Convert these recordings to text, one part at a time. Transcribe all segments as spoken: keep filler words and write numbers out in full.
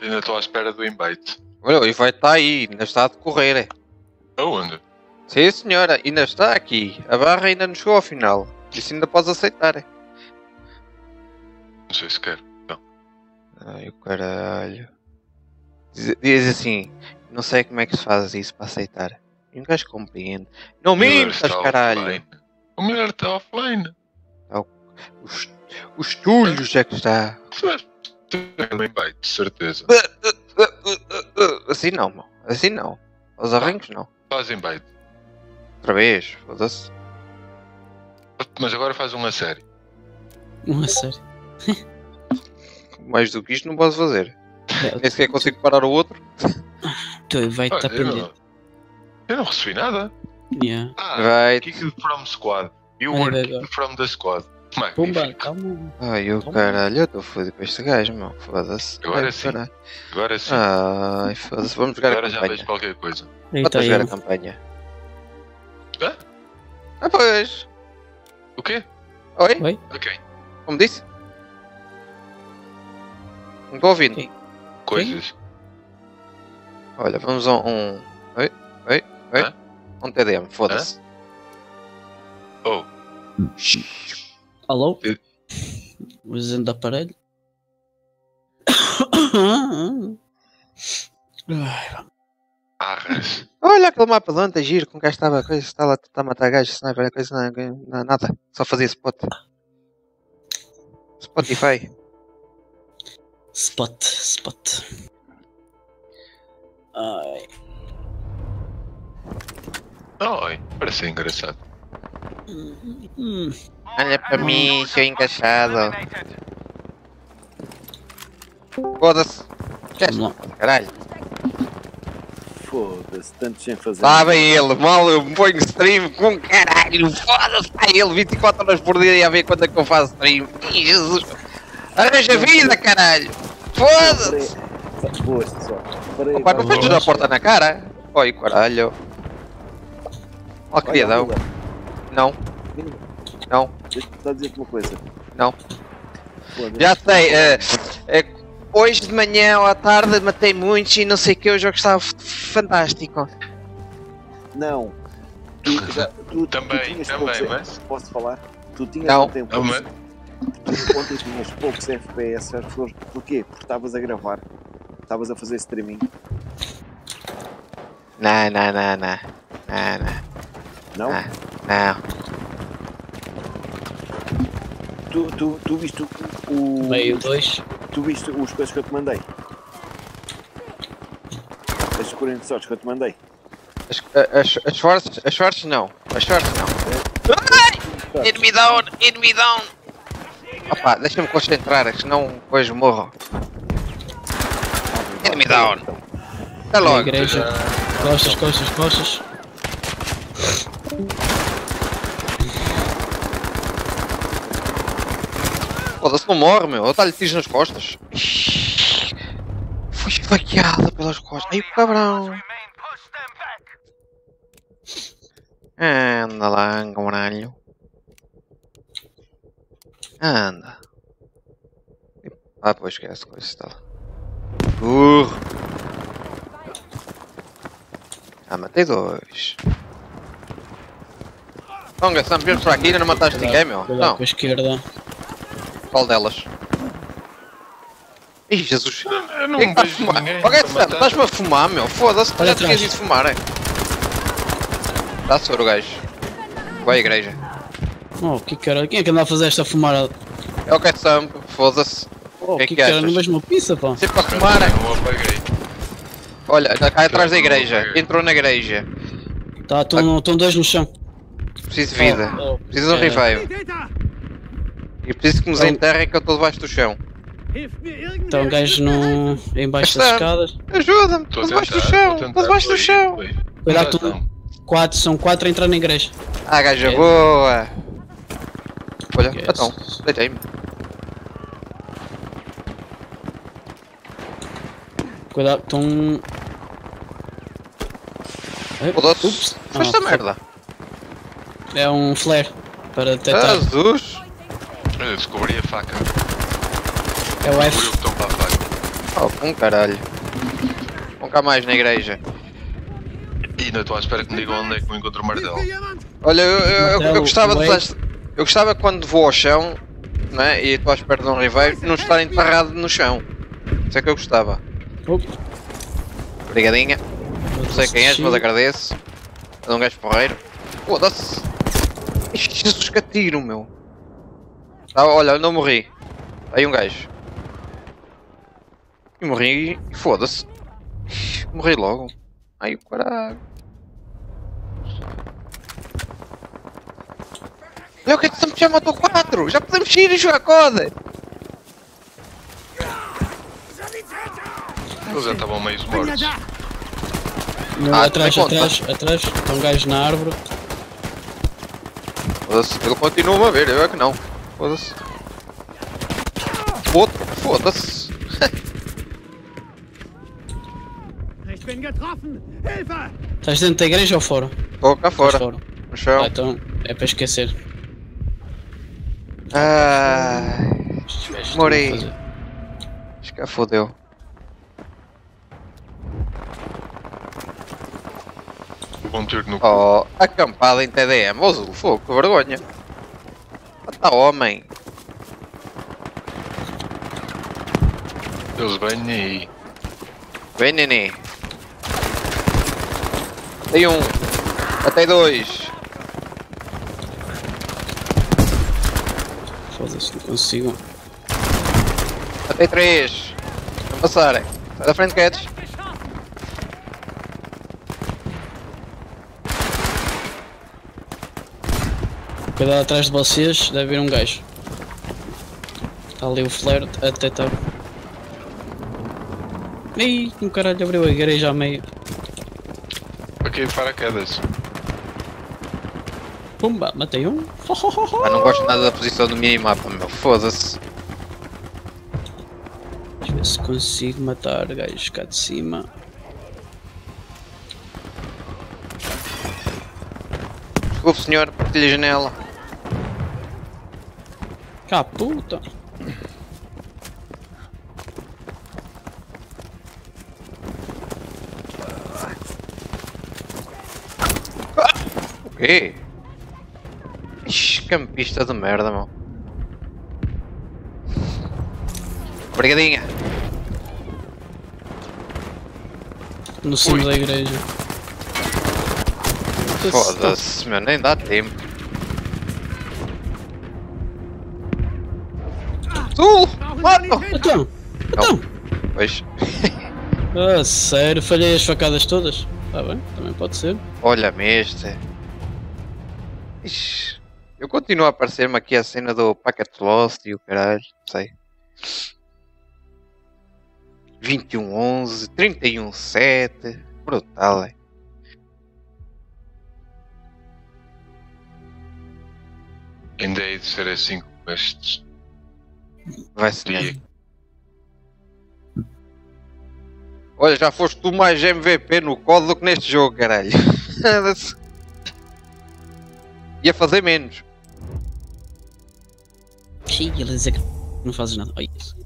Ainda estou à espera do invite. Olha, e vai estar aí, ainda está a decorrer. Aonde? Sim senhora, ainda está aqui. A barra ainda não chegou ao final. Isso ainda podes aceitar. Não sei se quero. Não. Ai o caralho. Diz, diz assim, não sei como é que se faz isso para aceitar. E um gajo compreende. Não mintas, caralho! Offline. O Miller está offline. Os, os tulhos é que está. Tem um invite, de certeza. Assim não, meu. Assim não. Os arrancos não. Faz invite. Outra vez, foda-se. Mas agora faz uma série. Uma série. Mais do que isto não posso fazer. É, Nem sequer consigo parar o outro. tu vai estar Olha, eu, pendente. não, eu não recebi nada. Yeah. Ah, Vai. kick from squad. You Vai, were vai, kicked vai. from the squad. Pumba, Magnífico. calma. Ai o caralho, eu estou fodido com este gajo, meu. Foda-se. Agora Ai, sim. caralho. Agora sim. Ai, foda-se. Vamos jogar Agora a já campanha. vejo qualquer coisa. Aí Bota está a jogar a ele. campanha. Hã? Ah, pois. O quê? Oi? Oi? Ok. Como disse? Não estou ouvindo. Ok. Coisas. Olha, vamos a um. Oi? Oi? Oi? Hã? Um T D M, foda-se. Oh, Alô? Eu- Usando o aparelho. Ai, arras. Olha aquele mapa de ontem, giro, com o gajo estava a coisa, está lá, está a matar gajo, sniper, a coisa, não, não, nada, só fazia spot. Spotify. Spot, spot. Ai. Oi, parece engraçado. Hum. Olha para mim, seu encaixado. Foda-se. Vamos lá. Caralho. Foda-se, tanto sem fazer. Lá vem ele, mal eu me ponho stream com caralho, foda-se, está ele vinte e quatro horas por dia e a ver quando é que eu faço stream. Ih, Jesus. Arranja vida, caralho. Foda-se. Boas, só. Parei, Opa, não fechas a porta na cara? Oi, caralho. Ó, criadão. Não, não, Deixa-me só dizer-te uma coisa. não. Foda-se. Já sei, é, é, hoje de manhã ou à tarde matei muitos e não sei o que, o jogo estava f- fantástico. Não. Tu, já, tu, Também, tu tinhas também, poucos, mas- Posso falar? Tu tinhas Não. ontem, Não, mas- tu ontem tinhas poucos F P S. sabes por- Porquê? Porque estavas a gravar. Estavas a fazer streaming. Não, não, não, não. Não, não, Não? não. Não. Tu, tu, tu viste o, o. Meio dois. Tu viste os coisas que eu te mandei? As quarenta sortes que eu te mandei. As, as, as fortes, as fortes não. As fortes não. Ai! Enemy down, enemy down. Opa, deixa-me concentrar, senão depois morro. Enemy down. Até Na logo. igreja. Costas, costas, costas. Foda-se, não morre, meu. Eu dá-lhe tiros nas costas. Fui esfaqueado pelas costas. Ai, o cabrão. Anda lá, caralho. Anda. Ah, pois esquece coisa e tal. Burro. Ah, matei dois. Então, Gassam, viemos para aqui e ainda não mataste ninguém, meu. Cuidado Não, com a esquerda. qual delas? Ih, Jesus. Eu não Quem é que está a vejo fumar? ninguém Ó, Gassam, para matar. estás-me a fumar, meu. Foda-se, Olha já tinhas atrás. ido fumar, é? Dá-se o gajo. Vai à igreja. Oh, que cara. Quem é que anda a fazer esta fumada? É o Gassam, foda-se. Oh, Que é que que cara, achas? no mesmo pizza, pá. Sempre a fumar, é? Não apaguei. Olha, está cá atrás da igreja. Entrou na igreja. Tá, estão dois no chão. Preciso de vida. Oh, oh, Preciso de um é. revive. E preciso que nos Então- enterrem que eu estou debaixo do chão. Está um gajo no... em baixo das escadas. Ajuda-me, Estou estou a debaixo do tentar, chão. estou a Estou tentar. debaixo do Foi, chão. foi. Cuidado, Já tu- estão. Quatro, são quatro a entrar na igreja. Ah, gaja É. boa. Olha, Yes. então, deitei-me. Cuidado, estão... Foda-se. Ups. Foi esta Ah, foi- merda. É um flare para detectar. Jesus. Eu descobri a faca. É o Descobri o F. botão para a faca. Oh, com caralho. Nunca mais na igreja. E ainda estou à espera que me digam onde é que me encontro o martelo. Olha, eu, eu, eu, eu gostava de. Wait. Eu gostava quando vou ao chão, né? E estou à espera de um riveiro, não estar enterrado no chão. Isso é que eu gostava. Oh, Obrigadinha. Não sei quem és, mas agradeço. É um gajo porreiro. Foda-se. Ixi, Jesus, que atiro, meu. Ah, olha, eu não morri. Aí um gajo. E morri e foda-se. Morri logo. Ai o caralho. Olha o que é que estamos já matou quatro. Já podemos ir e jogar coda. Eles já estavam meio mortos. não, Ah, atrás, também conta. atrás, atrás. Está um gajo na árvore. Foda-se, ele continua a ver, eu é que não. Foda-se. Outro, foda-se. Ich bin getroffen! Hilfe! Estás dentro da igreja ou fora? Estou cá fora, Estás fora. no chão. Ah, então é para esquecer. Ai, Estes gajos estão a morri. fazer. Acho que fodeu. Um tiro no cu. Oh, acampada em T D M, ô Zul, fogo, que vergonha. Mata homem. Eles vêm e. Vem, neném. Matei um. Matei dois. Foda-se, não consigo. Matei três. Não passarem. Sai da frente, Cats. Cuidado atrás de vocês, deve haver um gajo. Está ali o flare a detectar. Ih, um caralho abriu a igreja a meio. Aqui de paraquedas. Pumba, matei um. Ah, não gosto nada da posição do minimapa, meu. Foda-se. Deixa eu ver se consigo matar gajos cá de cima. Desculpe, senhor, partilha a janela. Cá, puta. O quê? Ixi, campista de merda, meu. Brigadinha. No cimo Ui. da igreja. Foda-se, meu, nem dá tempo. Sul! Mano! Então, então. Pois. Ah, sério, falhei as facadas todas? Tá bem, também pode ser. Olha-me este. Ixi, eu continuo a aparecer-me aqui a cena do Packet Lost e o caralho, não sei. vinte e um onze, trinta e um sete, brutal, é. Ainda hei de ser assim com estes. Vai ser. Dia. Olha, já foste tu mais M V P no código do que neste jogo, caralho. Ia fazer menos. Ih, ele dizer que não fazes nada. Olha isso.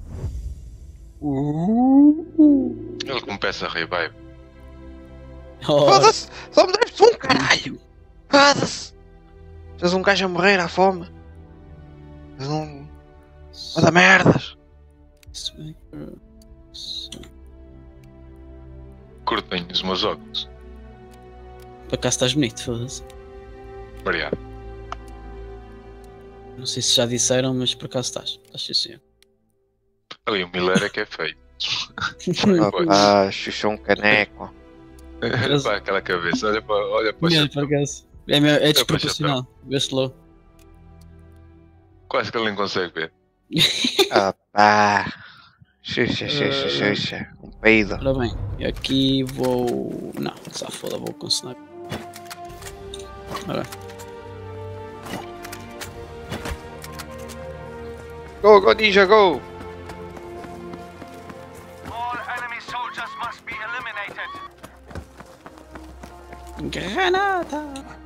Ele começa a rir, vai. Oh, Foda-se! Só me deves um, caralho! Foda-se! És um gajo a morrer à fome. És um. Vai dar merdas! Curto bem os meus óculos. Para cá estás bonito, foda-se. Obrigado. Não sei se já disseram, mas por acaso estás. Estás sim, senhor. Ali o Miller é que é feio. Ah, chuchou um caneco. Olha para aquela cabeça, olha para, olha para o Olha, por chapéu. acaso. É, meu- é para o desproporcional. Vê-se logo. Quase que ele nem consegue ver. Ah pá! Xuxa, xuxa, xuxa. Um peido. Ora bem, eu aqui vou. Não, só foda, vou com o sniper. Ora, Go, go, ninja, go! All enemy soldiers must be eliminated! granada!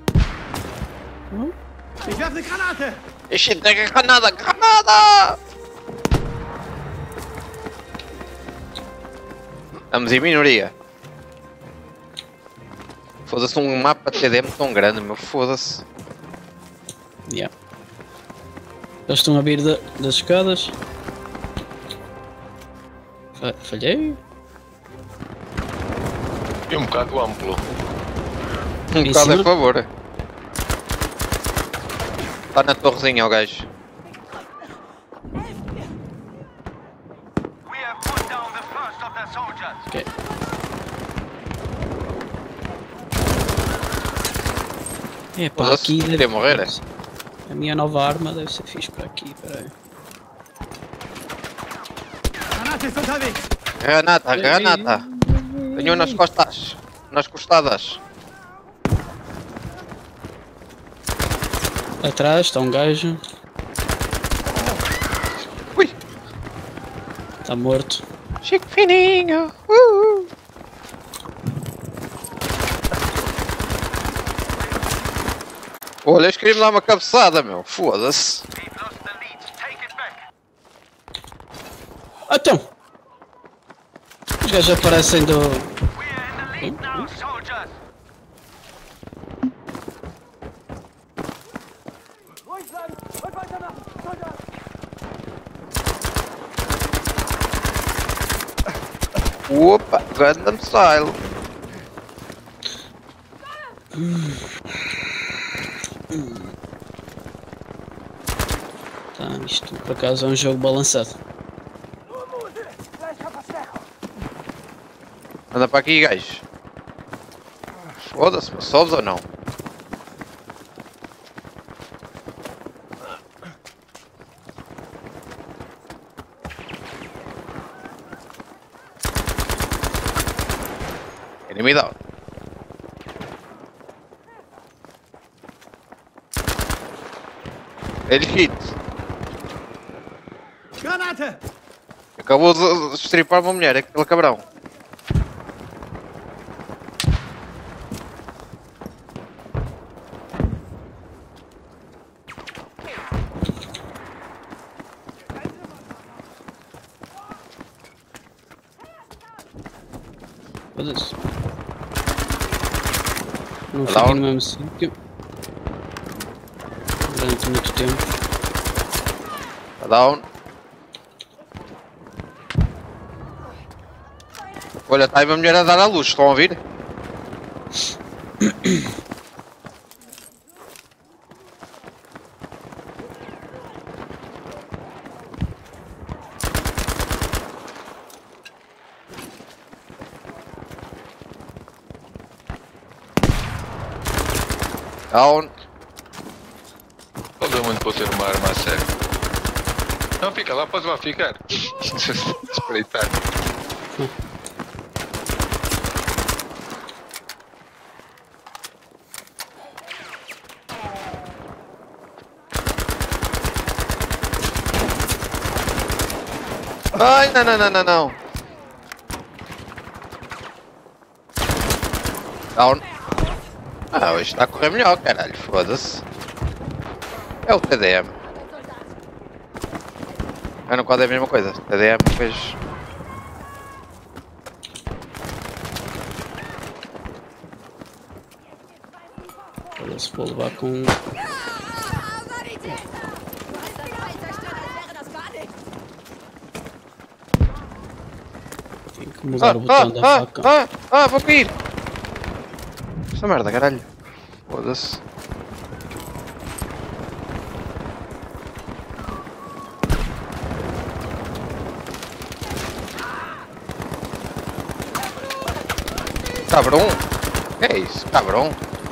Ich werfe eine Granate! Ixi, granada, granada! Estamos em minoria. Foda-se, um mapa T D M tão grande, meu, foda-se. Yeah. Eles estão a vir da, das escadas. Fa falhei? E um bocado amplo. Um Em bocado cima? a favor. Está na torrezinha o gajo. We have put down the first of the soldiers. Ok. É pá, Foda-se, aqui queria deve... morrer, é? A minha nova arma deve ser fixe para aqui, peraí. Granate ist unterwegs. Granata, granata. Tenho nas costas. Nas costadas. Atrás está um gajo. Ui! Está morto. Chico fininho. Uh! Olha, eles queriam me dar uma cabeçada, meu. Foda-se. We've lost the lead. Take it back. Então! Os gajos aparecem do... We are in the lead now, soldiers. Opa, Gundam Style. Tá, isto por acaso é um jogo balançado. Anda para aqui, gajo. Foda-se, mas sobes ou não? Enemy down. Ele hit. Granate. Acabou de de estripar uma mulher, aquele cabrão. Foda-se. Não Olá, fiquei ó. no mesmo sítio. Durante muito tempo. Tá down. Olha, está aí uma mulher a dar à luz, estão a ouvir? Down. Não deu muito para ter uma arma a sério. Não, fica lá, pode lá ficar. Espreitar. Ai, não, não, não, não, não. Down. Ah, hoje está a correr melhor, caralho, foda-se. É o T D M. Ah, não pode é a mesma coisa. T D M depois. Foda-se, vou levar com... Tenho que mudar o botão da ah, faca. ah, ah, vou cair! Essa merda, caralho. Foda-se. Cabrão! Que é isso, cabrão?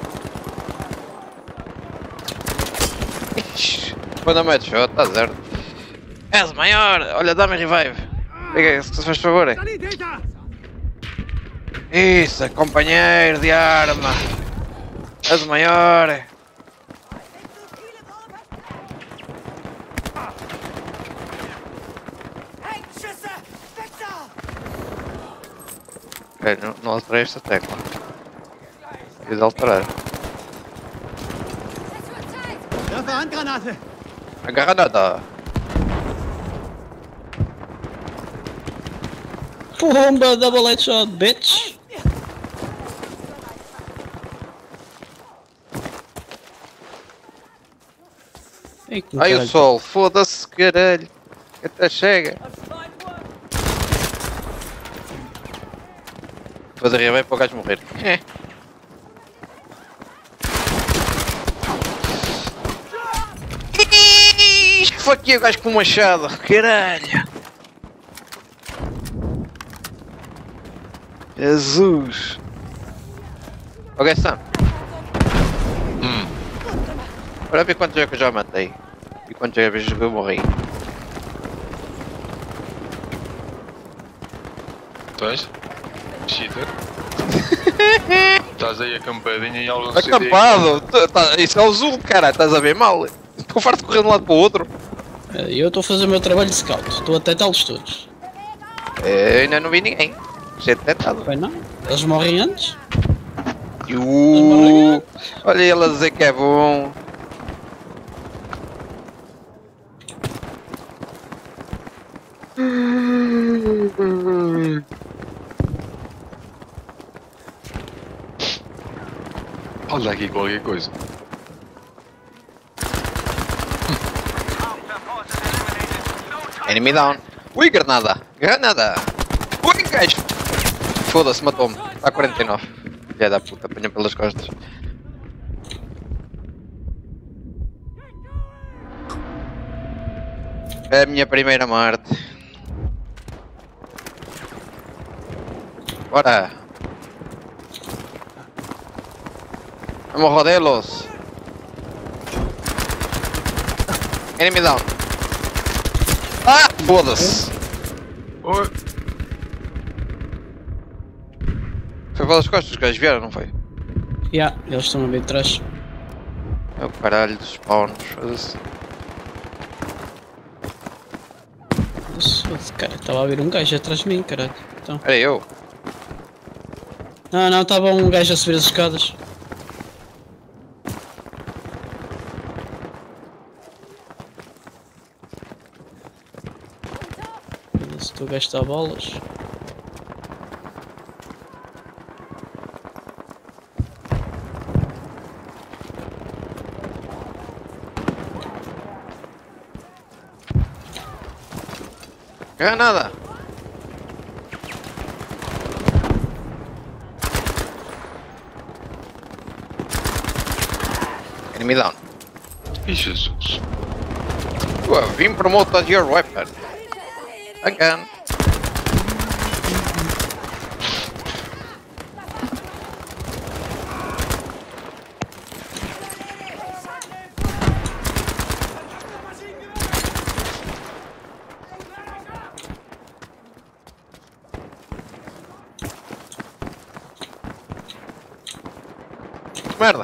Ixi, quando a match shot, tá zero. És maior! Olha, dá-me revive! Liga, se faz favor. Sanitäter. Isso, companheiro de arma! És maior! Ok, não, não alterei esta tecla. Preciso alterar. Werfe Handgranate. Agarra nada! Pumba, double headshot, bitch! Ei, que Ai o caralho. sol, foda-se, caralho. Até chega. Depois arriba bem para o gajo morrer. É. Foi aqui o gajo com o machado, caralho. Jesus. Ok, Sam. Hum. Olha ver quantos é que eu já matei. E quantos é vezes que eu morri. Tens? Cheater? Estás aí acampadinho em algum Acampado! Tá- tá- Isso é o zoom, cara, estás a ver mal? Estou farto de correr de um lado para o outro. Eu estou a fazer o meu trabalho de scout, estou a detectá-los todos. Eu ainda não vi ninguém. Ser detectado. Bem não? Eles morrem antes? Uh, olha ele a dizer que é bom. Olha aqui qualquer coisa. Enemy down. Ui, granada. Granada. Ui, gajo. Foda-se, matou-me. Está a quarenta e nove. Filha da puta, apanha pelas costas. É a minha primeira morte. Bora. Vamos rodê-los. Enemy down. Ah, foda-se. Oi. Foi pelas costas, os gajos vieram, não foi? Já, yeah, eles estão a vir de trás. É o caralho dos spawns, foda-se. Foda-se, cara, estava a vir um gajo atrás de mim, caralho. Então. Era eu. Não, não, estava um gajo a subir as escadas. Se tu gastar bolas. Granada. Enemy down. Ih, Jesus. You have been promoted your weapon. Again. Merda.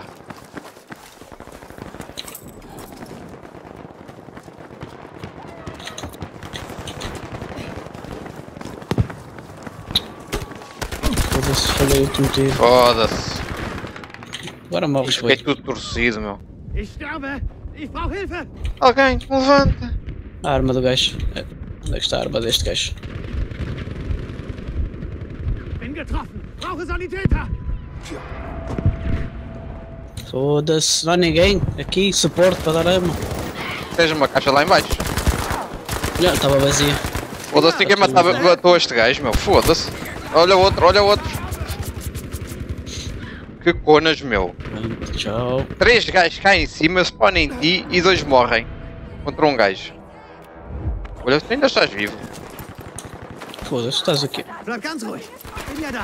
Foda-se, falhei o último tiro. Foda-se. Agora morres, Fiquei foi. tudo torcido, meu. Ich sterbe! Ich brauche Hilfe! Alguém, levanta. A arma do gajo. É, onde é que está a arma deste gajo? Bin getroffen! Brauche Sanitäter! Foda-se, não há ninguém aqui, suporte para dar arma. Tens uma caixa lá em baixo. Já, estava vazia. Foda-se, ninguém matava, matou este gajo, meu. Foda-se. Olha outro, olha outro. Que conas, meu. Pronto, tchau. Três gajos cá em cima, spawnam em ti e dois morrem. Contra um gajo. Olha, tu ainda estás vivo. Foda-se, estás aqui. Bleib ganz ruhig! Bin ja da!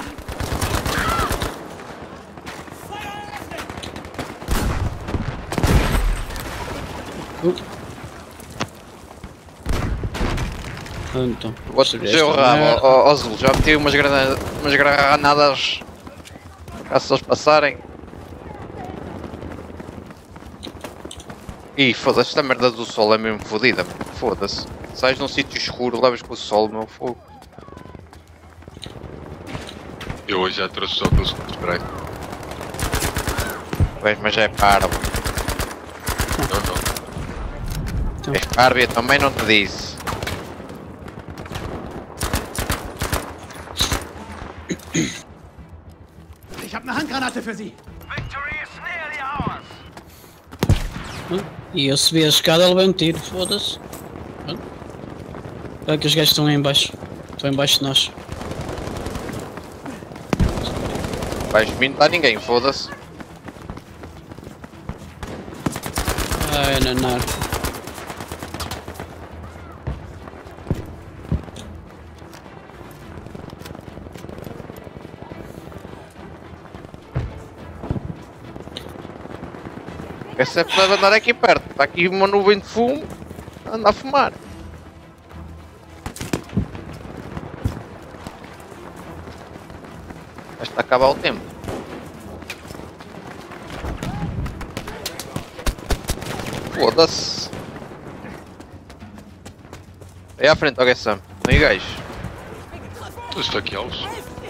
Uh. Então, Vou proteger o rabo, ó ó, Azul. Já meti umas granadas, umas granadas. Caso eles passarem. Ih, foda-se, esta merda do sol é mesmo fodida, meu. Foda-se. Sais num sítio escuro, levas com o sol, meu fogo. Eu hoje já trouxe só com o spray. Pois, mas é parvo. Não, não. Então. É parvo, eu também não te disse. Handgranate für Sie. E eu subi a escada e levei um tiro, foda-se. Olha que os gajos estão aí em baixo. Estão em baixo de nós. Baixo de mim não está ninguém, foda-se. Ai, nanar. Essa é para andar aqui perto. Está aqui uma nuvem de fumo. Anda a fumar. Está a acabar o tempo. Foda-se. Aí à frente, olha Sam. Aí gajo. Estou esfaqueá-los.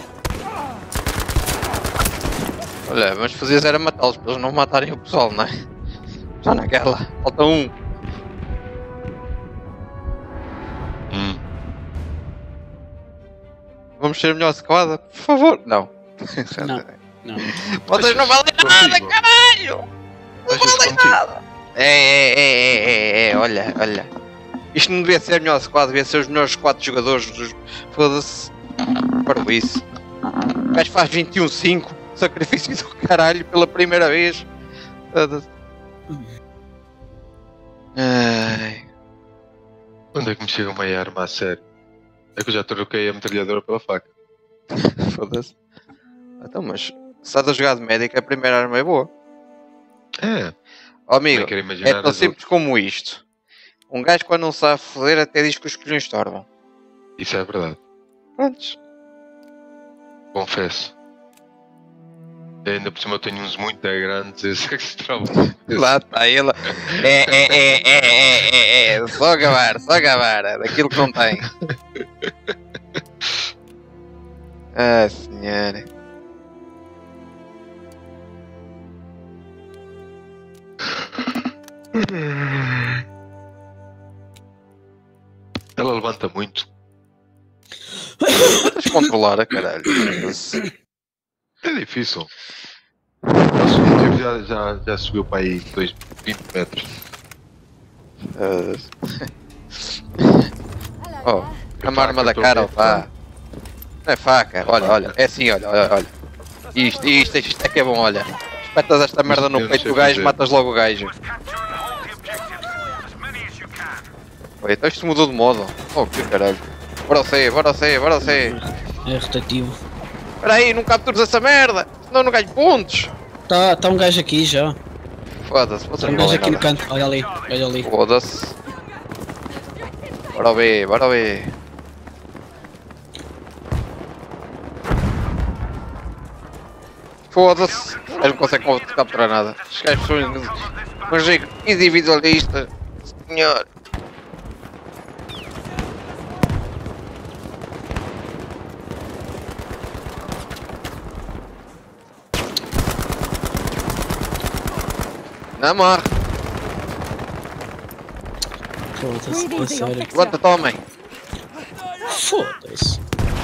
Olha, mas fazias era matá-los para eles não matarem o pessoal, não é? Já naquela. Falta um. Hum. Vamos ser a melhor squad, por favor. Não. Não. Não. Vocês não valem nada, caralho! Não Achas valem contigo? nada! É, é, é, é, é, é, olha, olha. Isto não devia ser a melhor squad, devia ser os melhores quatro jogadores dos... Foda-se. Para isso. O gajo faz vinte e um cinco, sacrifício do caralho pela primeira vez. Foda-se. Ai. Onde é que me chega uma arma a sério? É que eu já troquei a metralhadora pela faca. Foda-se. Então, mas se estás a jogar de médico, a primeira arma é boa. É. Oh, amigo, Nem quero imaginar é tão as simples como isto. Um gajo quando não sabe foder até diz que os colhões tornam. Isso é verdade. Prontos. Confesso. E ainda por cima eu tenho uns muito grandes, esse é que se trava. Lá está ele. É, é, é, é, é, é, é. Só acabar, só acabar. Daquilo que não tem. Ah, senhora. Ela levanta muito. Tens de controlar a caralho. É difícil. O segundo tiro já, já, já subiu para aí dois, vinte metros. Uh... Oh, a uma arma da cara, pá. Não é faca, olha, olha. É assim, olha, olha, olha. Isto, isto, isto é que é bom, olha. Espetas esta merda no peito do gajo, matas logo o gajo. Oi, então isto mudou de modo. Oh, que caralho. Bora você, bora você, bora você. É rotativo. Espera aí, não capturas essa merda, senão não ganho pontos. Tá, tá um gajo aqui já. Foda-se, Tá vocês um não gajo valem aqui no nada. canto. Olha ali, olha ali. Foda-se. Bora ver, bora ver. Foda-se. Os gajos não conseguem capturar nada. Os gajos são uns individualistas. Senhor. Não morre. Foda-se, a sério. Levanta-te, homem. Foda-se.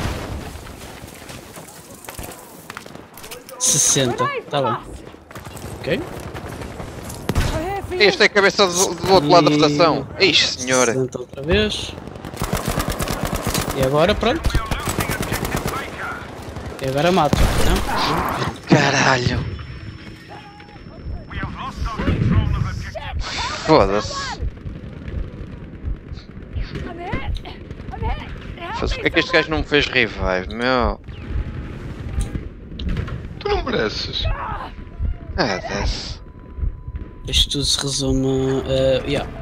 sessenta, tá bom. Ok? Este é a cabeça do, do outro lado da rotação. Ixi, senhora. sessenta outra vez. E agora pronto. E agora mato, não? Caralho. Foda-se. Foda-se, porque é que este gajo não me fez revive, meu? Tu não mereces. Ah, desce. Isto tudo se resume a... Uh, yeah.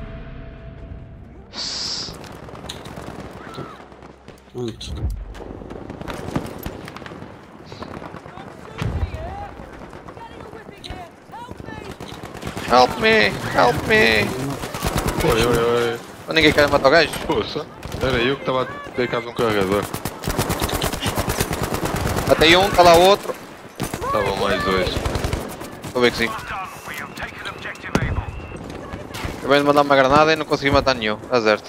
Pronto. Help me, help me. Oi, oi, oi. Oh, ninguém quer matar o gajo? Poxa, era eu que estava a ter cabo de um carregador. Matei um, está lá outro. Estavam mais dois. Estou a ver que sim. Acabei de mandar uma granada e não consegui matar nenhum. Está certo.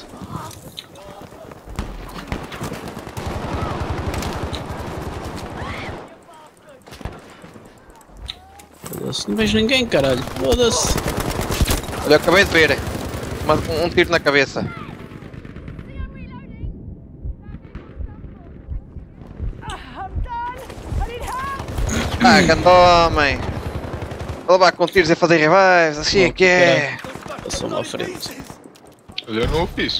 Foda-se, não vejo ninguém, caralho. Foda-se. Olha, eu acabei de ver. Um, um tiro na cabeça. Ah, grande homem. Vou levar com tiros e fazer revives, assim é que é. Passou-me à frente. Olha, eu não o fiz.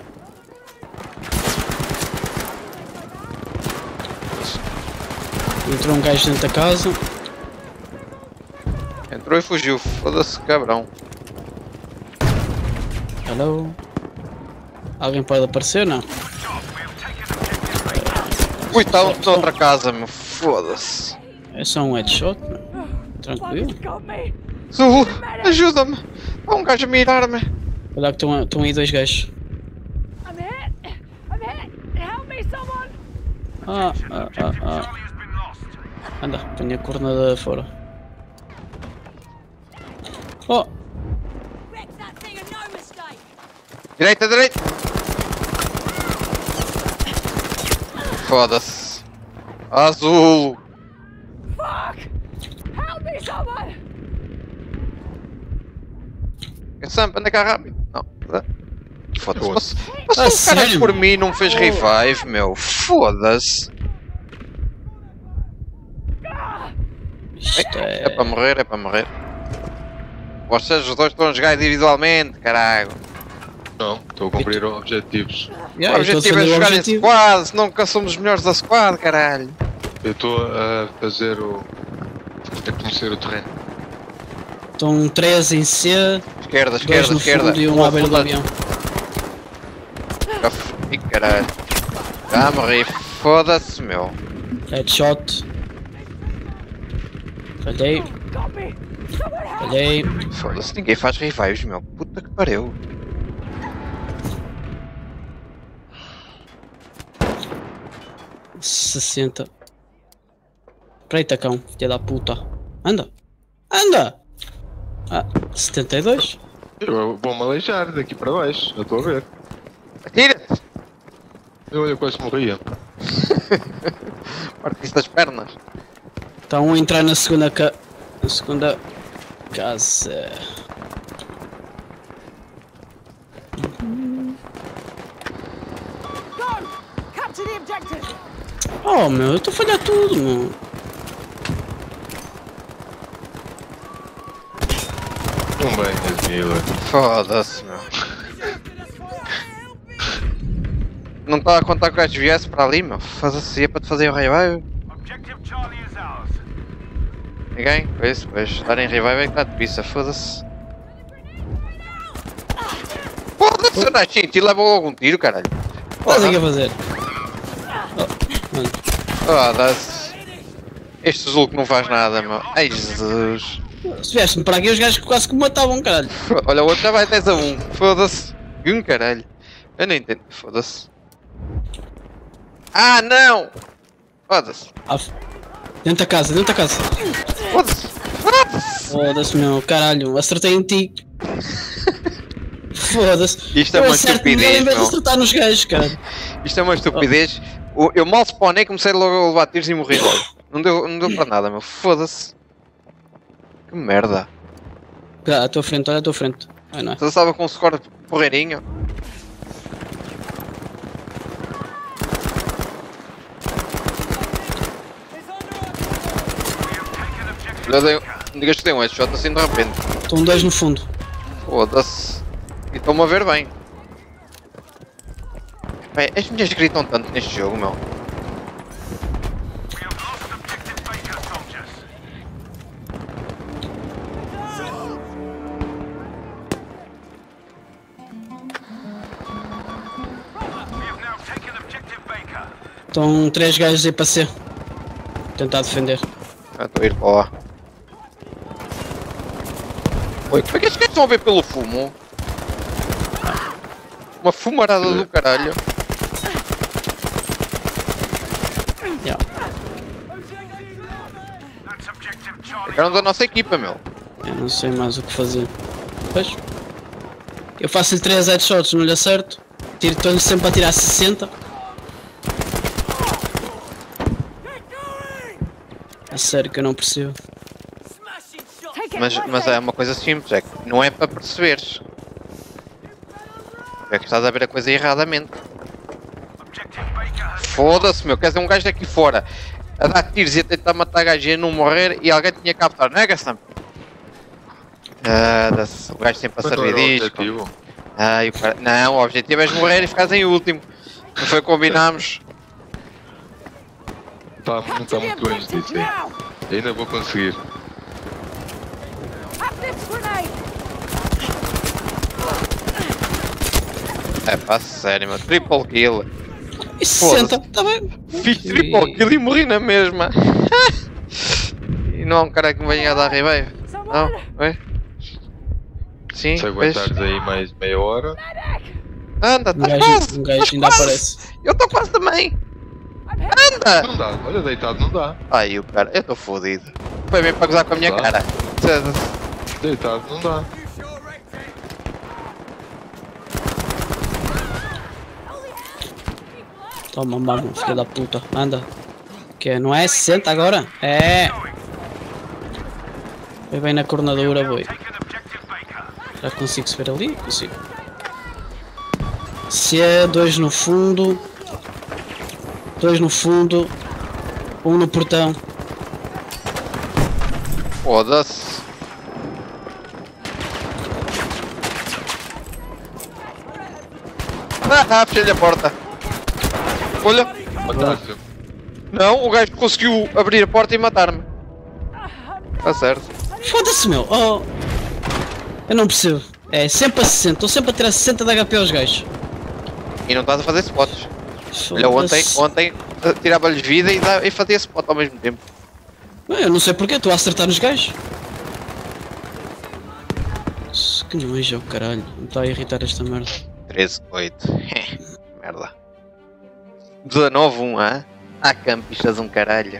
Entrou um gajo dentro da casa. Entrou e fugiu, foda-se cabrão. Hello. Alguém pode aparecer, não? Ui, está um na outra casa, meu, foda-se. É só um headshot, meu. Tranquilo. Zulu, ajuda-me. Há um gajo a mirar-me. Olha que estão estão aí dois gajos. I'm hit! I'm hit! Help me, someone! Ah, ah, ah, ah. Anda, põe a coordenada fora. Oh! Direita, direita. Foda-se. Azul. Fuck! Help me, someone! Sam, anda cá rápido. Não. Foda-se. Passou Ah, passou um cara sério? por mim e não fez revive, meu. Foda-se. Isto É é. para morrer, é para morrer. Vocês os dois estão a jogar individualmente, caralho. Não, estou a cumprir objetivos. Yeah, O eu estou a objetivo é defender o jogar em objetivo. squad, senão nunca somos os melhores da squad, caralho. Eu estou a fazer o. a conhecer o terreno. Estão três em C, Esquerda, dois esquerda, no esquerda. fundo e um à beira do afundado. avião. Ih, caralho. Já morri, foda-se, meu. Headshot. Falhei, Got me! Someone help! falhei. Foda-se, ninguém faz revives, meu. Puta que pariu. sessenta. Preita cão, filha da puta. Anda! Anda! Ah, setenta e dois. Eu vou-me aleijar daqui para baixo, eu estou a ver. Atira-te! Eu, eu quase morria. Parte-se das pernas. Estão a entrar na segunda ca... na segunda casa. Go! Capture the objective! Oh meu, eu estou a falhar tudo, meu. Um bem, Miller. Foda-se, meu. Não estava a contar que o gajo viesse para ali, meu. Foda-se, ia para te fazer um revive. Objective Charlie is ours. Ninguém? Pois, pois. Darem revive é que está de pizza, foda-se. Foda-se, eu nasci e leva logo um tiro, caralho. Estás aqui a fazer? Oh, mano. Foda-se. Este Zul que não faz nada, meu. Ai, Jesus. Se vieste-me para aqui, os gajos quase que me matavam, caralho. Olha, o outro já vai dez a um. Foda-se. Um caralho. Eu não entendo. Foda-se. Ah, não! Foda-se. Ah, dentro da casa, dentro da casa. Foda-se. Foda-se. Foda-se, meu, caralho, acertei em ti. Foda-se. Isto é Eu uma acerto estupidez, nele em vez de meu. acertar nos gajos, caralho. Isto é uma estupidez. O- Eu mal spawnei, comecei logo a levar tiros e morri logo. Não deu, não deu para nada, meu. Foda-se. Que merda. Ah, à tua frente, olha à tua frente. Ah, não é? Você estava com um score porreirinho. Olha, dei, não digas que tem um headshot assim de repente. Estão dois no fundo. Foda-se. E estão-me a ver bem. Bem, as mulheres gritam tanto neste jogo, meu. We have lost objective Baker, soldiers. We have now taken objective Baker. Estão três gajos aí para C. Tentar defender. Ah, estou a ir para lá. Oi, como é que estes gajos estão a ver pelo fumo? Uma fumarada do caralho. Yeah. That's objective Charlie. Eram da nossa equipa, meu. Eu não sei mais o que fazer. Pois. Eu faço-lhe três headshots, não lhe acerto. Tiro, estou-lhe sempre a tirar sessenta. A sério que eu não percebo. Smashing shot! Mas, mas é uma coisa simples, é que não é para perceberes. É que estás a ver a coisa erradamente. Objective Baker has Foda-se, meu, quer dizer, um gajo daqui fora a dar tiros e a tentar matar gajo e a não morrer e alguém tinha que captar, não é, Gastam? Ah, dá-se, o gajo sempre a Mas não servir era o disto. objetivo. Ah, e o cara... Não, o objetivo é morrer e ficares em último. Não foi o que combinámos. Tá, não está muito longe disso aí. Now! Ainda vou conseguir. Have this grenade! É pá, sério, meu, triple kill. E sessenta, tá bem. Fiz triple kill e morri na mesma. E não há um cara que me venha a dar revive. Não, é? Sim, Se vês? aguentares aí mais meia hora. Anda, Um tá gajo, quase. um gajo ainda quase. aparece. Eu estou quase também. Anda. Não dá, olha, deitado não dá. Ai, o cara, eu estou fodido. Foi bem para gozar com a minha Tá. cara. Deitado não dá. Toma, mamo, filho da puta. Anda. Que não é sessenta agora? É. Foi bem na cornadura, boi. taken Objective Baker. Já consigo subir ali? Consigo. Se é dois no fundo. Dois no fundo. Um no portão. Foda-se. Ah, fechei a porta. Olha. Mataste. Não, o gajo conseguiu abrir a porta e matar-me. Tá certo. Foda-se, meu. Oh. Eu não percebo. É sempre a sessenta. Estou sempre a tirar sessenta de H P aos gajos. E não estás a fazer spots. Olha, ontem, Foda-se. ontem eh, tirava-lhes vida e, dá- e fazia spot ao mesmo tempo. Eu não sei porquê, estou a acertar nos gajos. Que nojo, caralho. Me está a irritar esta merda. treze, oito. Merda. dezanove, um, hã? Há campistas um caralho.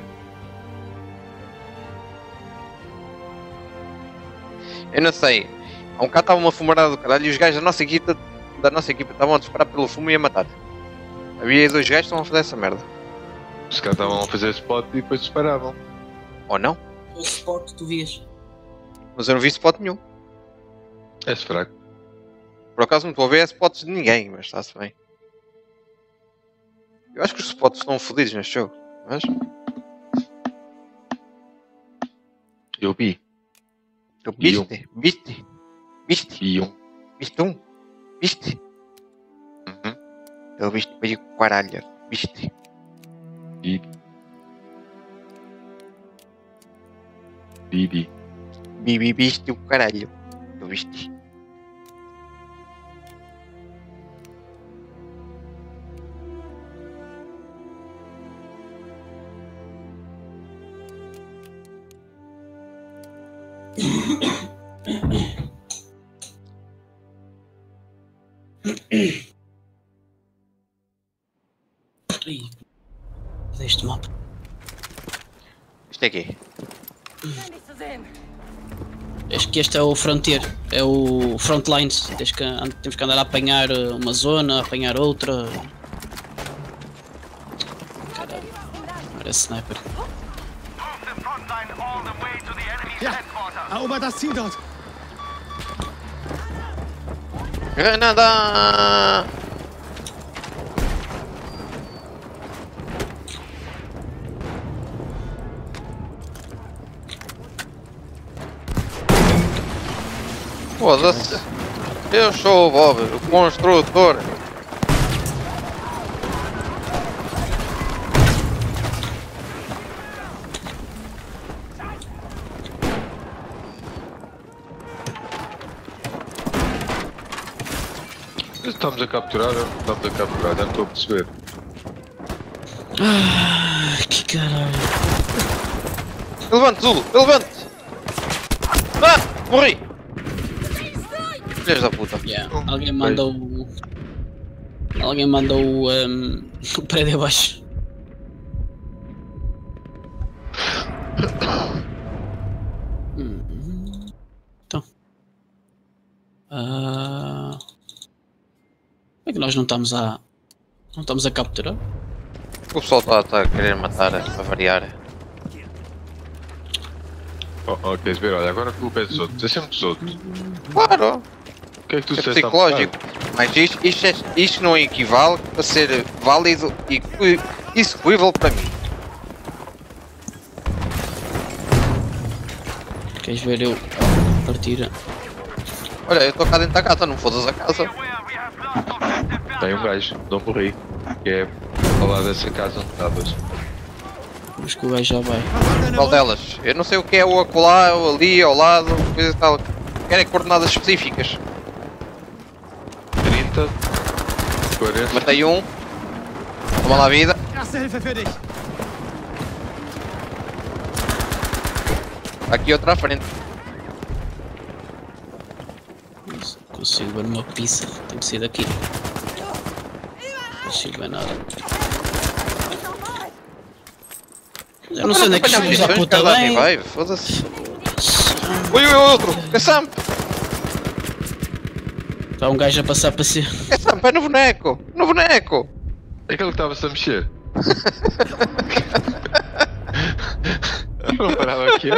Eu não sei. Há um bocado estava uma fumarada do caralho e os gajos da nossa equipa, da nossa equipa estavam a disparar pelo fumo e a matar. Havia aí dois gajos que estavam a fazer essa merda. Os caras estavam a fazer spot e depois disparavam. Ou não? O spot tu vias. Mas eu não vi spot nenhum. És fraco. Por acaso não estou a ver spots de ninguém, mas está-se bem. Eu acho que os spots estão fodidos neste jogo. Mas... Eu vi. Tu E um. viste? Viste? Viste? E um. Viste um? Viste? Uhum. Eu viste para ir com o caralho. Viste? Vi. Bibi. Bibi, viste o caralho. Tu viste? Ih, deste mapa. Isto é aqui. This is in. Acho que este é o Frontier. É o Frontlines. Tens que, an- temos que andar a apanhar uh, uma zona, a apanhar outra. Caralho. Parece sniper. Move the front line all the way to the enemy's headquarters. Erober das Ziel dort! Granada! Foda-se! Eu sou o Bob, o construtor! Estamos a capturar, estamos a capturar, já não estou a perceber. Ah, que caralho. Levante, Zulu! Levante! Ah! Morri! Filhas da puta! Yeah. Oh, Alguém mandou o. Alguém mandou o, um, o prédio abaixo. Hum. Então. Ah. Como é que nós não estamos a. Não estamos a capturar? O pessoal está tá a querer matar, a variar. Oh, oh, queres ver? Olha, agora a culpa é dos outros. É sempre dos outros. Claro, O que é que tu é disseste há psicológico. bocado? Mas isto, isto, é- isto não equivale a ser válido e equi- execuível para mim. Queres ver eu a partir? Olha, eu estou cá dentro da casa, não fodas a casa. Where we have lost objective Delta. Tem um gajo, não morri. Que é ao lado dessa casa onde estavas. Acho que o gajo já vai. Qual delas? Eu não sei o que é o acolá, ou ali, ao lado, coisa e tal. Querem coordenadas específicas. trinta, quarenta. Matei um. Toma lá a vida. Erste Hilfe für dich. Aqui outra à frente. Não consigo ver uma pizza. Tem que sair daqui. Não consigo ver nada. Eu não sei onde é que chegamos à puta bem. Vai, foda-se. Ui, ui, outro. É Samp. Está um gajo a passar para si. É Samp, é no boneco. No boneco. É aquele que estava-se a mexer. Não parava aqui.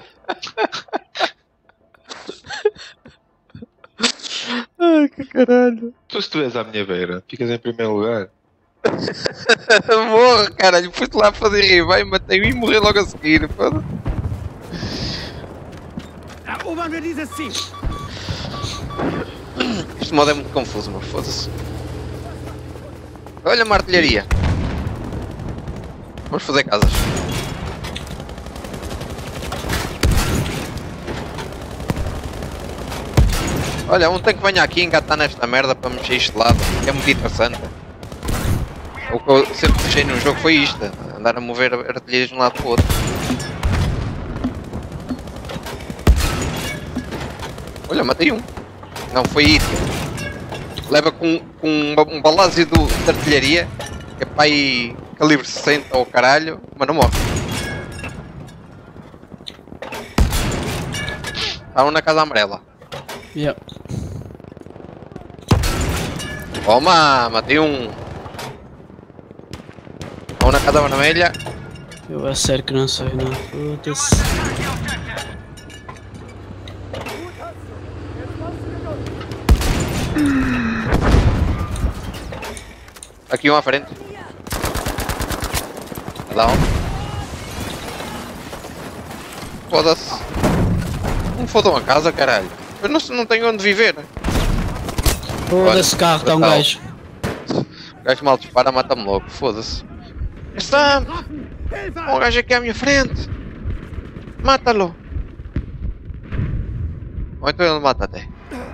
Ai, que caralho. Tu, se tu és à minha beira, ficas em primeiro lugar. Morra, caralho. Fui-te lá fazer revive, matei-o e morri logo a seguir. Foda-se. Erobern wir dieses Ziel. Este modo é muito confuso, mas foda-se. Olha uma artilharia. Vamos fazer casas. Olha, um tanque venha aqui engatar nesta merda para mexer isto de lado. É muito interessante. O que eu sempre deixei num jogo foi isto. Andar a mover artilharias de um lado para o outro. Olha, matei um. Não, foi isso. Leva com, com um, um balásio do, de artilharia. Que é para aí calibre sessenta ou caralho. Mas não morre. Há um na casa amarela. Yeah. Toma, matei um. Há um na casa vermelha. Eu a sério que não sei, não. Foda-se. Aqui um à frente. Lá um. Foda-se. Não fodam a casa, caralho. Eu não, não tenho onde viver. Foda-se, carro, está um brutal. gajo. O gajo mal dispara, mata-me logo. Foda-se. Está! Um gajo aqui à minha frente. Mata-lo. Ou então ele mata até.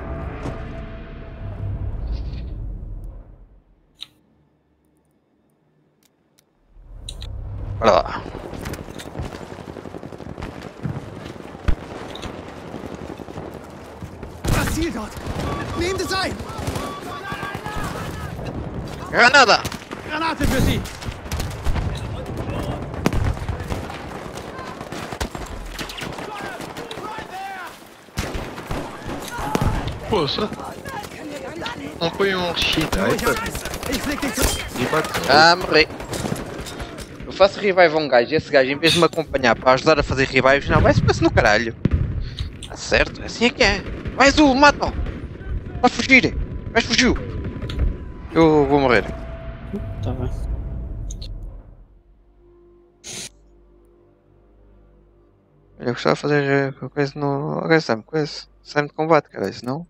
Olha lá. Das Ziel dort. Nehmt es ein. Granada! Granate für Sie. Poxa. Não põe um sniper Ich flieg dich zu. e bate. Ah, morri. Eu faço revive a um gajo e esse gajo, em vez de me acompanhar para ajudar a fazer revives, não, vai-se para no caralho. Tá certo, assim é que é. Vai azul, mata-o! Vai fugir! Vai fugiu! Eu vou morrer. Tá bem. Eu gostava de fazer uh, coisa no. Ok, Sam, coisa. Sam de combate, cara, isso não?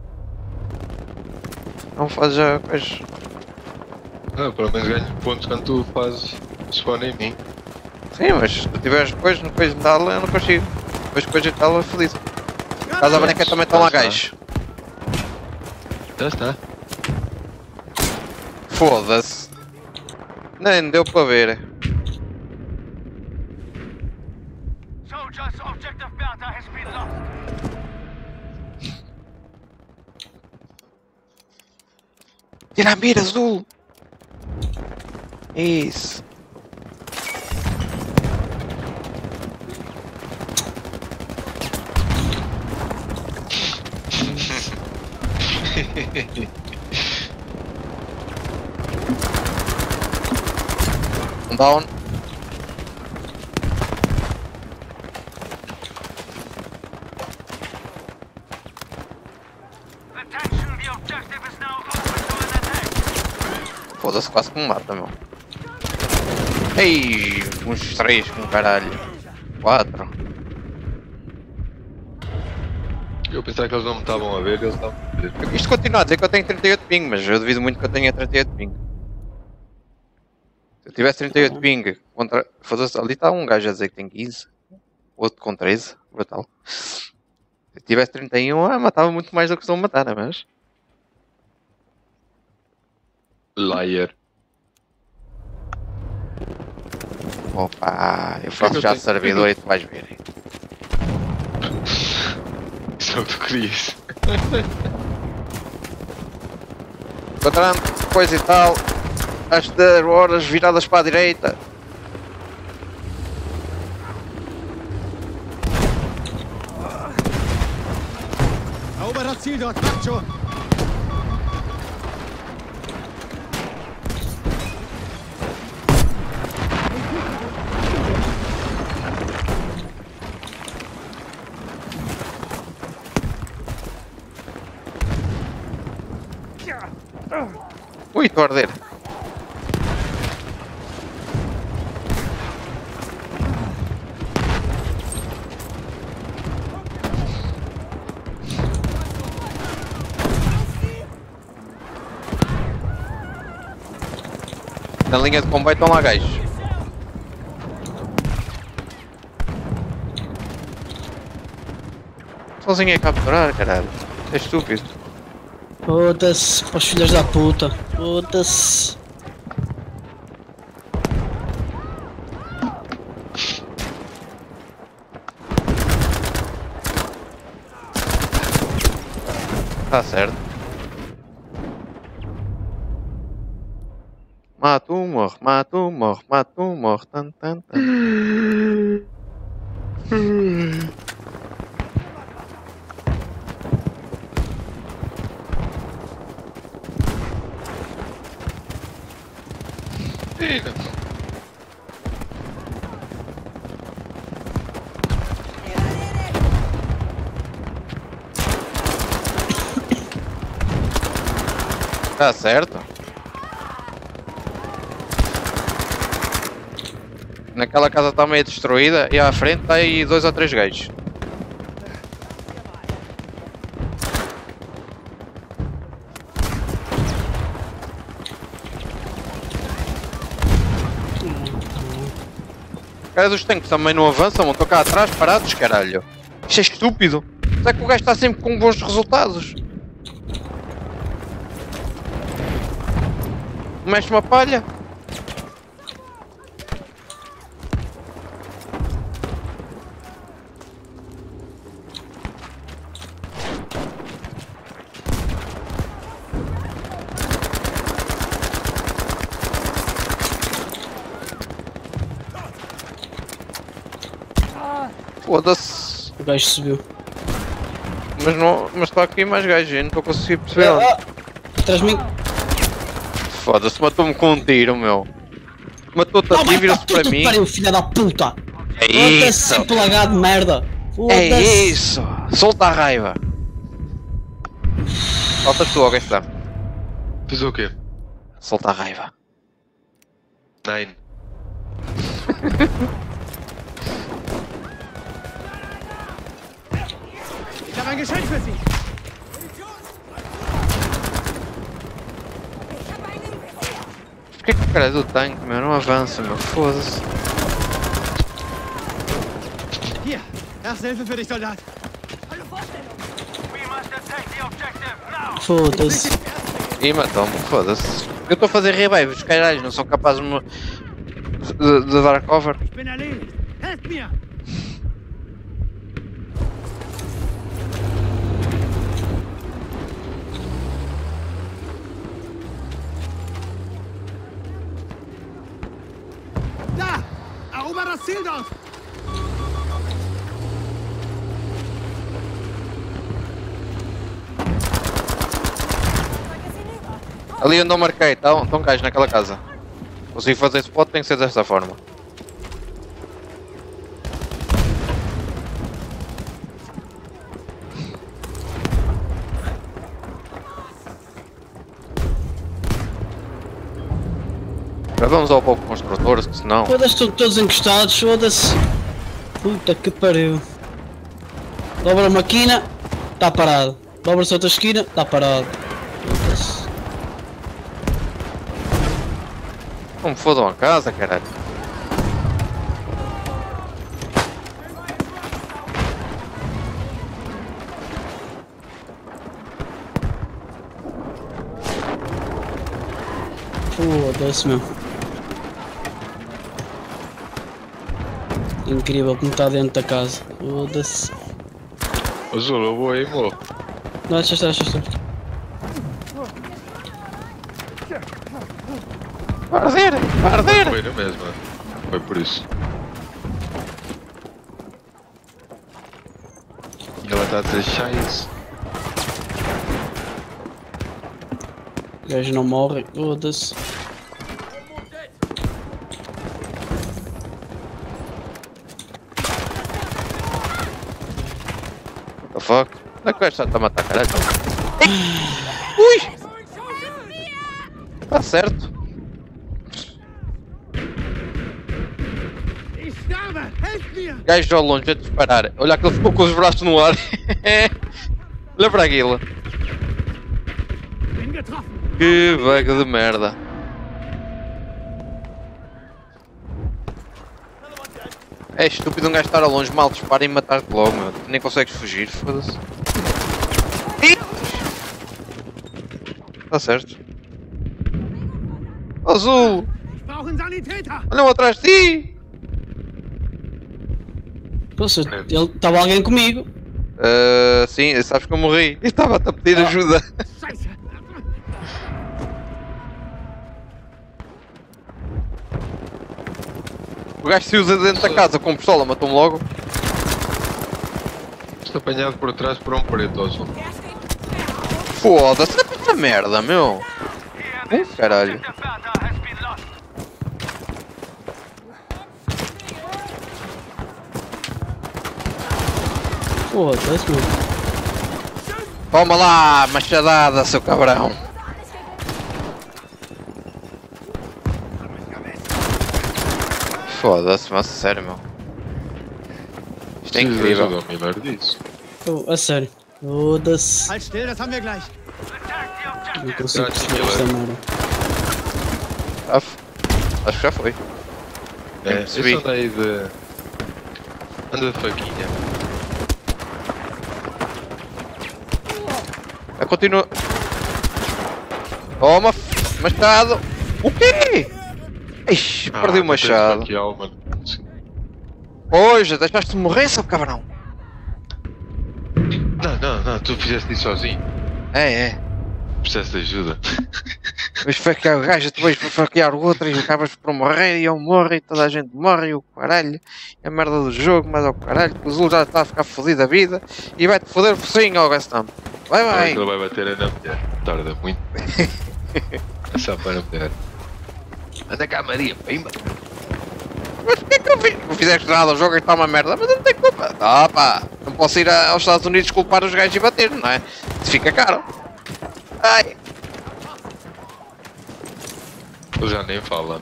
Não faz já coisa. Ah, pelo menos ganho pontos quando tu fazes spawn em mim. Sim, mas se tu tiveres coisa no coisa de tal, eu não consigo. Depois coisa de tal, é feliz. Casa branca também estão lá gajos. Já está. Foda-se. Nem deu para ver. Soldiers, objective Bertha has been lost. Tira a mira azul! Isso! Um down. Attention, the objective is now open to an attack. Foda-se, quase que me mata, meu. Ei, uns três com caralho. Quatro. Eu pensava que eles não me estavam a ver, eles estavam a ver. Isto continua a dizer que eu tenho trinta e oito ping, mas eu duvido muito que eu tenha trinta e oito ping. Se eu tivesse trinta e oito ping contra... Foda-se, ali está um gajo a dizer que tem quinze. Outro com treze, brutal. Se eu tivesse trinta e um, ah, matava muito mais do que estão a matar, não é mesmo? Liar. Opa, eu faço já servidor e tu vais ver. Isso é o que tu querias. Encontrando coisa e tal. As dez horas viradas para a direita. Eroberer Ziel dort, macht schon! Ui, estou a arder. Na linha de comboio estão lá gajos. Sozinho a capturar, caralho. É estúpido. Foda-se, para os filhos da puta. Foda-se. Tá certo. Mata um, morre, mata um, morre, mata um, morre, tan, tan, tan. Tá certo. Naquela casa está meio destruída e à frente está aí dois ou três gajos. Os caras dos tanques também não avançam, estão cá atrás parados, caralho. Isto é estúpido. Será que o gajo está sempre com bons resultados? Mexe uma palha. Foda-se. O gajo subiu. Mas não. Mas está aqui mais gajos, eu não estou a conseguir perceber. Ah, onde. ah, atrás de mim. Foda-se, matou-me com um tiro, meu. Matou-te a ti e vira-se para mim. Pariu, filha da puta. É Foda-se, isso! pelagado de merda. É Foda-se. isso! Solta a raiva! Faltas tu, alguém está. Fiz o quê? Solta a raiva. Nine. Ich habe ein Geschenk für Sie! Porquê que o cara do tanque, meu? Não avança, meu. Foda-se. Hier, erste Hilfe für dich, Soldat! We must attack the objective now. Foda-se. Ih, matou-me, foda-se. Eu estou a fazer revive, os caralhos não são capazes de, me... de, de dar cover. Ich bin erledigt! Helft mir! Da! Erober das Ziel dort! Ali onde eu marquei, estão tá, gajos naquela casa. Consigo fazer spot, tem que ser desta forma. Vamos ao pouco construtor, senão. Foda-se, estão todos encostados, foda-se. Puta que pariu. Dobra a máquina, está parado. Dobra-se outra esquina, está parado. Foda-se. Não me fodam a casa, caralho. Foda-se, meu. Incrível como está dentro da casa. Foda-se. Azul, eu vou aí, mo. Não, deixa estar, deixa estar. Vai arder! Vai arder! Foi na mesma. Foi por isso. E ela está a dizer chais. O gajo não morre. Foda-se. What the fuck? Onde é que o gajo está a matar, caralho? Ui! Está certo. Ich sterbe! Helft mir! Gajo ao longe a disparar. Olha que ele ficou com os braços no ar. Olha para aquilo. Bin getroffen! Que bug de merda. É estúpido um gajo estar a longe, mal dispara e matar-te logo, meu. Nem consegues fugir, foda-se. Está certo. Azul! Ich brauche einen Sanitäter! Olha um atrás de ti! Poxa, ele estava alguém comigo. Uh, sim, sabes que eu morri. E estava-te a pedir ajuda. Scheiße! O gajo se usa dentro da casa com pistola, matou-me logo. Estou apanhado por trás por um preto, Azul. Foda-se, é essa merda, meu. Hum, caralho. The Bertha has been lost. Foda-se, meu. Toma lá, machadada, seu cabrão. Foda-se, mas sério, meu. Isto é incrível. Ajuda o Miller disso. Oh, a sério. Foda-se. Halt still, das haben wir gleich! Attack the Não objective. consigo perceber esta merda. Ah, f- acho que já foi. É, percebi. eu só andei de... Anda de faquinha. Ah, continua. Toma, f- machado. O quê? Ixi, perdi o machado. Aqui, alma. Sim. Hoje, deixaste-me morrer, seu cabrão. Não, não, não, tu fizeste isso sozinho. É, é. Precisaste de ajuda. Mas faquear o gajo, depois para faquear o outro e acabas por morrer e eu morro e toda a gente morre e o caralho. É a merda do jogo, mas ao caralho, que o Zul já está a ficar fodido a vida e vai-te foder por sim, ó Gastam. Vai, Vai. vai. Ele vai bater na mulher. Tarda muito. É só para a mulher. Anda cá, Maria, pimba. Mas porquê que eu fiz? Não fizeste nada, o jogo está uma merda, mas eu não tenho culpa. Ah pá, não posso ir a- aos Estados Unidos culpar os gajos e bater, não é? Isso fica caro. Ai. Ele já nem fala.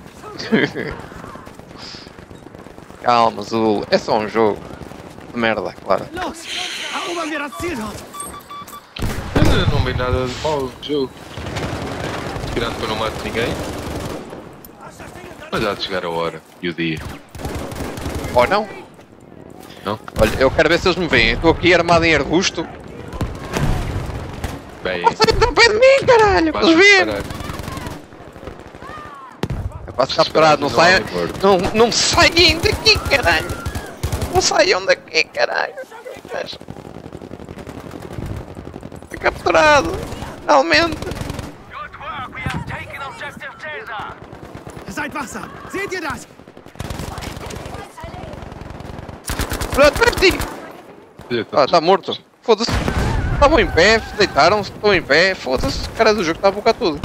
Calma, Zul, é só um jogo. De merda, claro. Los! Erobern wir das Ziel dort! Eu não vi nada de mal no jogo. Tirando que eu não mato ninguém. Mas há de chegar a hora e o dia. Ou não? Não? Olha, eu quero ver se eles me veem. Estou aqui armado em arbusto. Bem, Não saem tão pé de mim, caralho! vais Eles veem! parar. É quase capturado, não Não saiam. há morto. Não, não saiam daqui, caralho! Não saiam daqui, caralho! Foi capturado! Finalmente! Good work. We have taken objective Caesar. Seid wachsam! Seht ihr das? Pronto, para ti! Ah, está morto! Foda-se! Estavam em pé, deitaram-se, estão em pé, foda-se, o cara do jogo está a bocar tudo.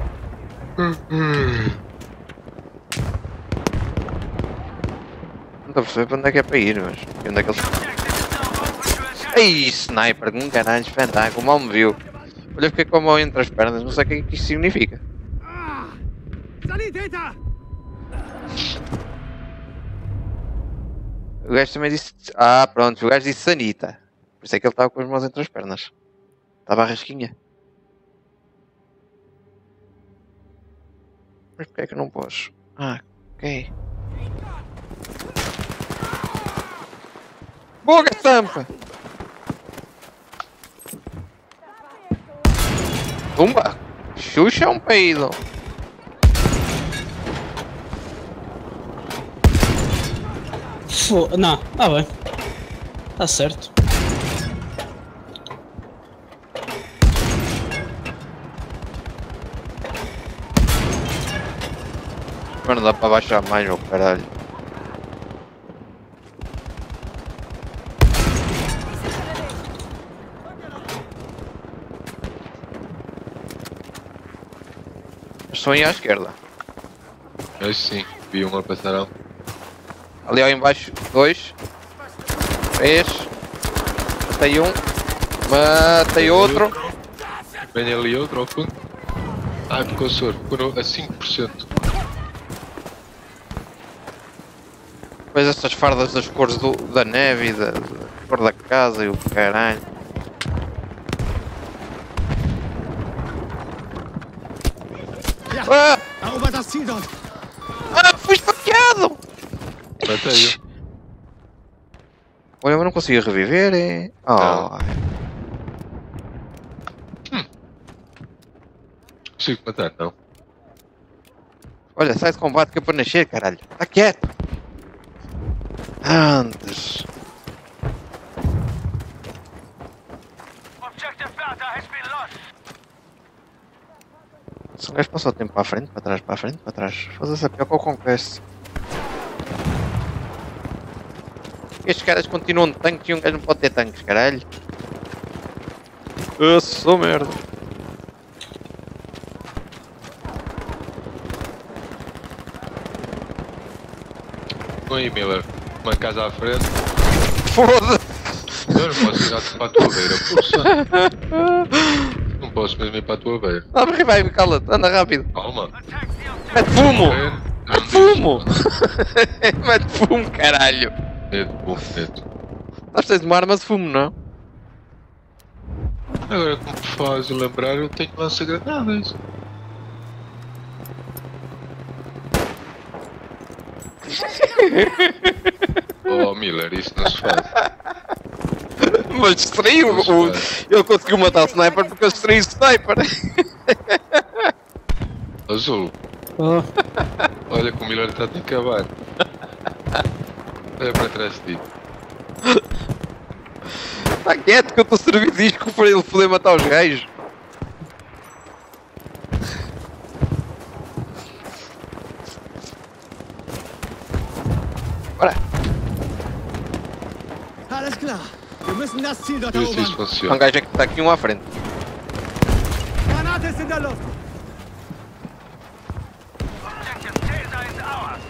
Não estou a perceber para onde é que é para ir, mas onde é que eles... Ei, sniper, um caralho, espetáculo, mal me viu. Olha, fiquei com a mão entre as pernas, não sei o que é que isto significa. Ah! Sanitäter! O gajo também disse... Ah, pronto, o gajo disse sanita. Por isso é que ele estava com as mãos entre as pernas. Estava a rasquinha. Mas porquê é que eu não pôs? Ah, ok. Boa, Sampa! Tumba! Xuxa é um peido! Fo... Não, tá bem. Tá certo. Mas não dá para baixar mais, meu caralho. Estão aí à esquerda. Eu sim, vi uma passarão. Ali ao embaixo, dois. Três. Matei um. Matei outro. Vem ali outro ao fundo. Ah, ficou soro, ficou a cinco por cento. Depois estas fardas das cores do, da neve e da, da cor da casa e o caralho. Ja, Ah! erobert das Ziel dort! Ah, fui esfaqueado! Matei-o. Olha, mas não consigo reviver, é? Oh. Consigo matar, não. Olha, sai de combate que é para nascer, caralho. Está quieto. Antes. Objective Bertha has been lost. Se um gajo passou o tempo para a frente, para trás, para a frente, para trás. Fazer-se a pior que o Conquest. Estes caras continuam de tanques e um gajo não pode ter tanques, caralho. Eu sou merda. Oi, Miller. Uma casa à frente. Foda-se! Eu não posso ir para a tua beira, força. Não posso mesmo ir para a tua beira. Abre, vai, cala-te, anda rápido. Calma. Mete fumo! Não Mete fumo! Mete fumo, caralho! Medo, bom, medo. Nós tens uma arma de fumo, não? Agora, como te faz lembrar, eu tenho lança-granadas. Oh, Miller, isso não se faz. Mas distraiu! Não se O, faz. ele conseguiu matar o sniper porque eu distraí o sniper! Azul, Oh, olha que o Miller está a te acabar. Olha para trás de ti. Está quieto que eu estou a servir disco para ele poder matar os gajos! Bora! Alles klar. Wir müssen das Ziel dort Vê se isso erobern. Há um funciona. gajo aqui que está aqui um à frente. Granate ist in der Luft. Objective Caesar is ours.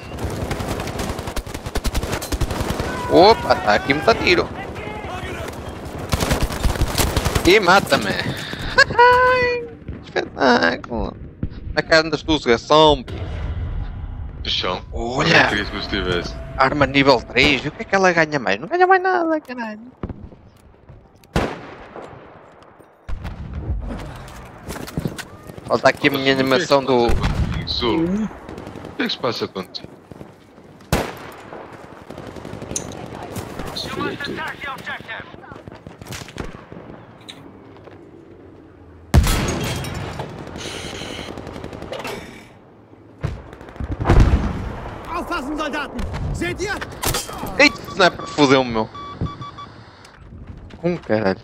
Opa, está aqui muito tiro! E mata-me! Espetáculo! Na cara andas tu, desgração! No chão. Olha! Não queria que eu estivesse. Arma nível três, e o que é que ela ganha mais? Não ganha mais nada, caralho! Falta aqui a minha animação do... Zul, o que é que se passa contigo? You must attack the objective. Aufpassen, Soldaten! Seht ihr? Eita, sniper, fodeu-me, meu! Um caralho!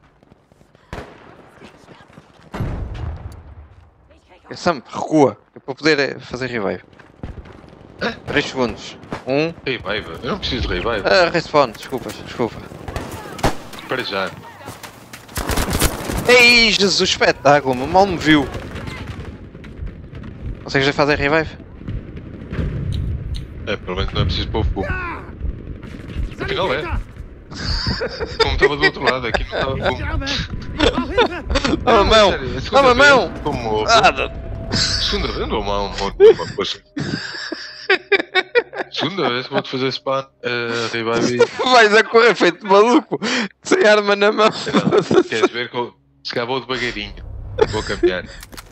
Sam, recua, é para poder eh, fazer revive. três segundos. um. Revive? Eu não preciso de revive. Ah, respawn, desculpa, desculpa. Para já. Ei, Jesus, espetáculo, meu, mal me viu. Consegues fazer revive? É, pelo menos não é preciso pôr fogo. Afinal é. Sanitäter! Como estava do outro lado, aqui não estava Ich como. sterbe! Ich brauche Hilfe! Dá uma mão! Sério, a Dá segunda uma vez, mão! Como Ah, segunda vez não uma mão, uma coisa. Segunda vez que vou-te fazer spawn, uh, revive e. vais a correr feito maluco! Sem arma na mão! Não, queres ver que eu. Se calhar vou devagarinho. Vou caminhar.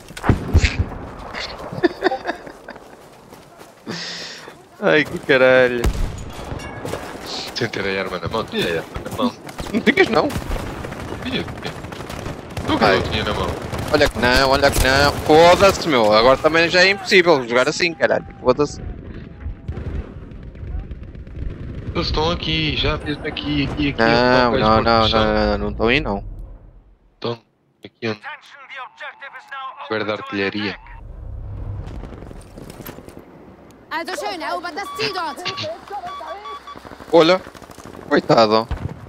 Ai que caralho! Sem ter a arma na mão. Tinha a arma na mão. Não tinhas não! Tinha, tinha. Nunca Ai. eu tinha na mão. Olha que não, olha que não! Foda-se meu! Agora também já é impossível jogar assim, caralho! Foda-se! Eles estão aqui, já mesmo aqui, aqui, aqui. Não, onde não, está não, o chão. não, não, não estou aí não! Estão aqui onde Attention, the objective is now guarda open to artilharia. attack. Also schön, erobert das Ziel dort. Olha! Coitado!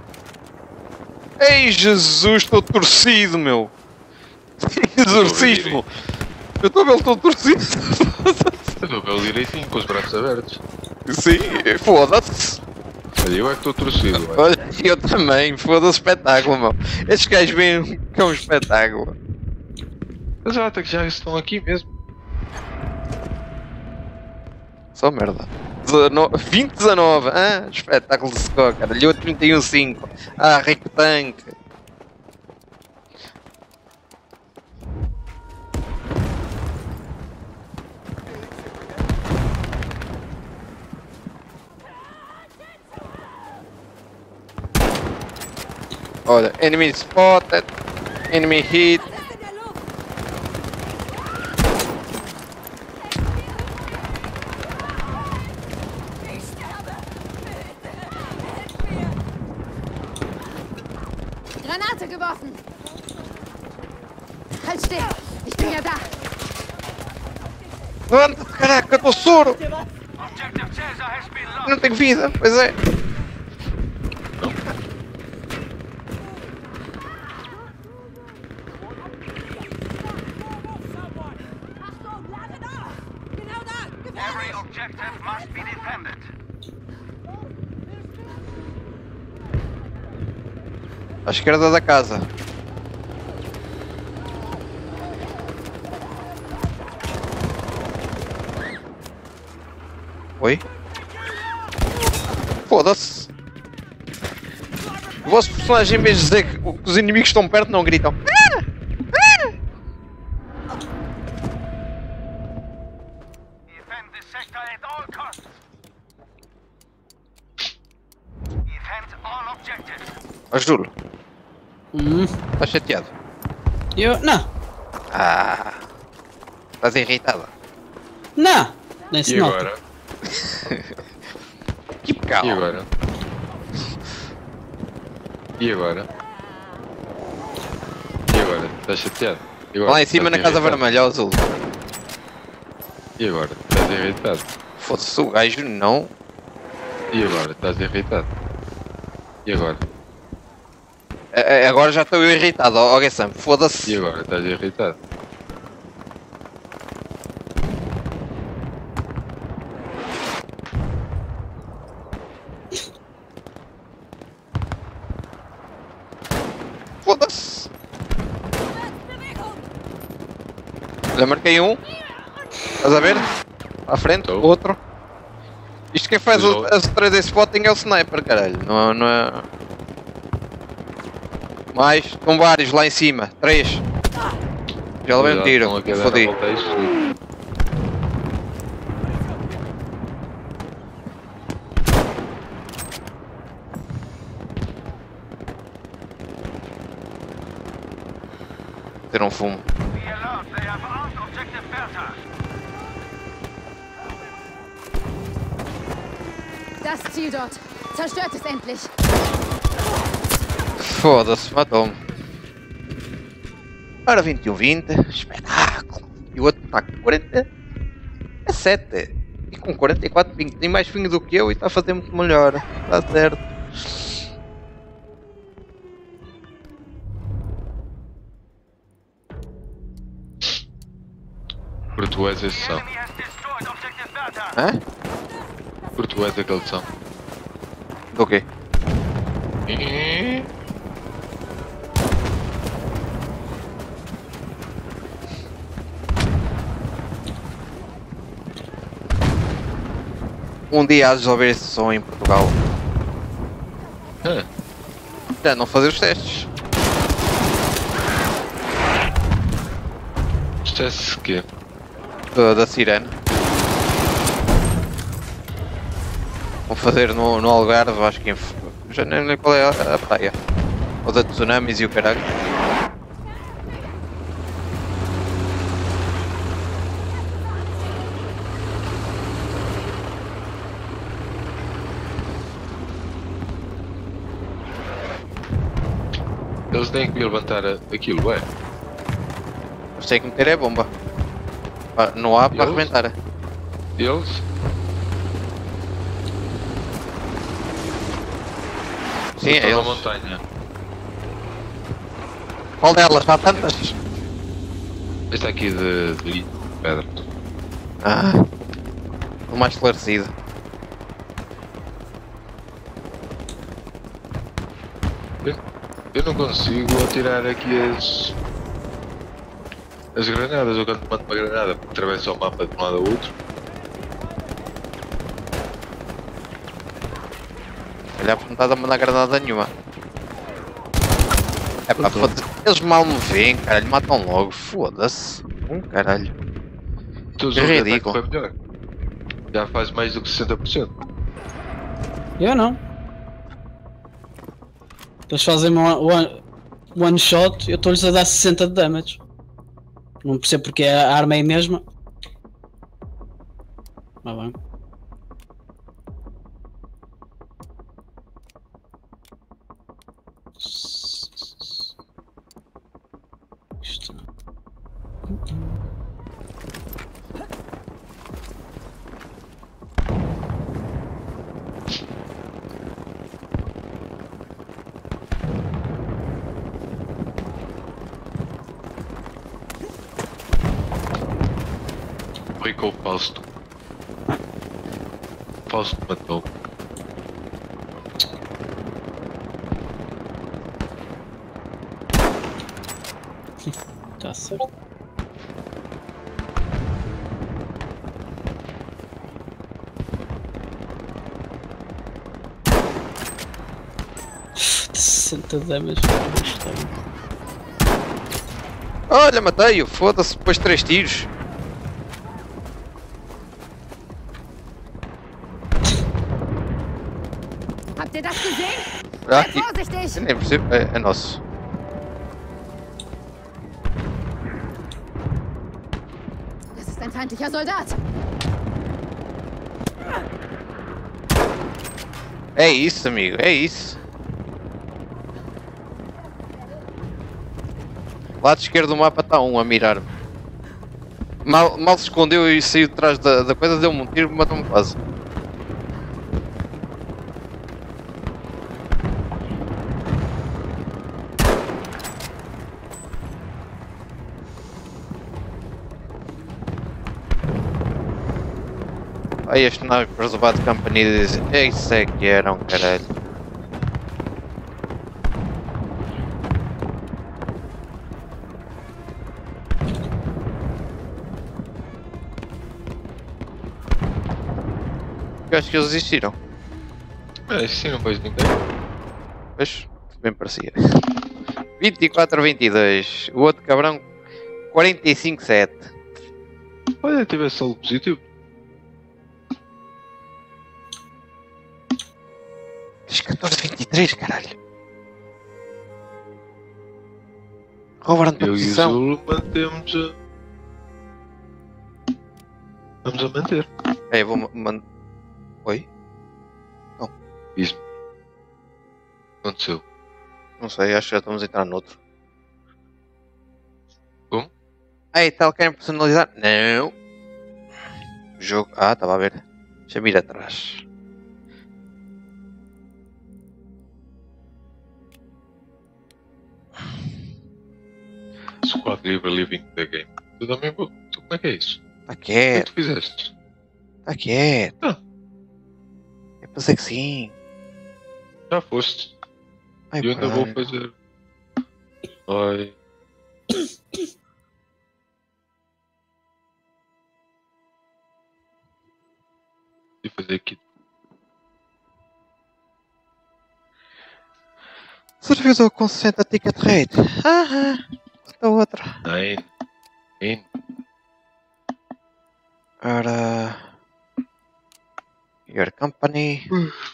Ei Jesus, estou torcido meu! Exorcismo! Eu estou a vê-lo todo torcido! Eu estou pelo direitinho, com os braços abertos. Sim, foda-se! Olha, eu é que estou torcido. vai. Olha, eu também, foda-se espetáculo, meu! Estes gajos veem que é um espetáculo! Mas já, até que já estão aqui mesmo. Só merda! dezenove, vinte dezenove! Ah, espetáculo de score, cara! Lhe trinta e um cinco! Ah, rico tanque! Olha, enemy spotted, enemy hit. Granate geworfen. Halt still. Ich bin ja da. Levanta-te, caraca, estou soro! Objective Caesar has been lost. Não tenho vida, pois é. Every objective must be defended. À esquerda da casa. Oi? Foda-se! O vosso personagem, em vez de dizer que os inimigos estão perto, não gritam. Defend this sector at all costs. Defend all objectives. Ó Júlio, Hum, estás chateado? eu. Não, Ah! Estás irritada? não, nem se E nota. agora? Que pecado! E agora? E agora? E agora? Estás chateado? E agora? Lá em cima na Estás casa irritado? vermelha, ó azul. E agora? Estás irritado? Foda-se, o gajo não. E agora? Estás irritado? E agora? É, é, agora já estou irritado, ó Gessam. E Foda-se. agora? Estás irritado? Foda-se. Já marquei um. Estás a ver? À frente, Tô. outro. Isto quem faz o, Tô. as três D spotting é o sniper, caralho. Não, não é. Mais, estão vários lá em cima. Três. Já levei um Cuidado, tiro. estão aqui a dar a Fodi. volta a isto. Ter um fumo. Be alert, they have armed objective Bertha. Das Ziel dort. Zerstört es endlich. Foda-se, matou-me. Ora, vinte e um vinte. Espetáculo. E o outro está com quarenta e sete. E com quarenta e quatro pingo. Tem mais pingo do que eu e está a fazer muito melhor. Está certo. Porque tu és esse são. Enemy has destroyed objective Bertha. Hã? Porque tu és aquele são. De Ok. E... Um dia há de resolver esse som em Portugal. Ah, Já não fazer os testes. isto é se quê? Da, da sirene. Vou fazer no, no Algarve, acho que em, F- já nem lembro qual é a, a praia. Ou da tsunamis e o caralho. Eles têm que me levantar a- aquilo, é? Mas tem que meter é bomba. Ah, não há para Eles? arrebentar. Eles? Sim, é Estão na eles. montanha. Qual delas? Há tantas? Este aqui de, de pedra. Ah, o mais esclarecido. Eu, eu não consigo atirar aqui as... As granadas, eu quando mando uma granada atravessa o mapa de um lado ao outro. Olha, não estás a mandar granada nenhuma. É pá, foda-se. Eles mal me veem, caralho, matam logo. Foda-se. Um caralho. Todos É os ataques ridículo. foi melhor. Já faz mais do que sessenta por cento. Eu não. Eles fazem one, one, one shot eu estou-lhes a dar sessenta de damage. Não percebo porque a arma é a mesma. Mas bem. Isto. Morri com o Fausto. O Fausto matou. Tá certo. sessenta damage. Olha, matei-o. Foda-se, depois de três tiros. Habt ihr das gesehen? Ah, Seid e- vorsichtig! eu nem percebo. É, é nosso. Das ist ein feindlicher Soldat! É isso, amigo. É isso. Lado esquerdo do mapa está um a mirar-me. Mal, mal se escondeu e saiu de trás da, da coisa, deu-me um tiro e matou-me quase. Aí este snipers do Bad Company diz, isso é que eram, caralho. Eu acho que eles existiram. É, sim, não vejo ninguém. Pois, bem parecia. vinte e quatro a vinte e dois. O outro cabrão, quarenta e cinco a sete. Olha, tivesse saldo positivo. Diz catorze a vinte e três, caralho. Roubaram-te a Eu e o posição. Zulu mantemos a... Vamos a manter. É, eu vou mandar. Oi? Isso. Aconteceu. Não sei, acho que já estamos a entrar noutro. Como? Ah, e tal, querem personalizar? Não. O jogo. Ah, estava a ver. Deixa-me ir atrás. Squad Leaver Living the Game. Tu também vou. Tu, como é que é isso? Está O que é que quieto, tu fizeste? está quieto. Ah. Eu pensei que sim. Já foste. Ai, E eu ainda vou caralho. fazer. Ai. E fazer aqui. Servidor com sessenta ticket rate. Ah, ah. Outra outra. Nine. In. Ora. Your company.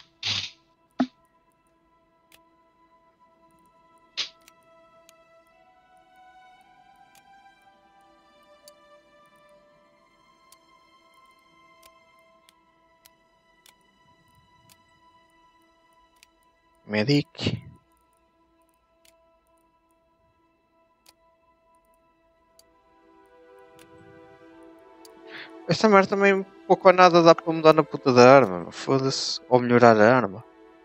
Medic. Esta merda também pouco ou nada dá para mudar na puta da arma, meu. Foda-se. Ou melhorar a arma.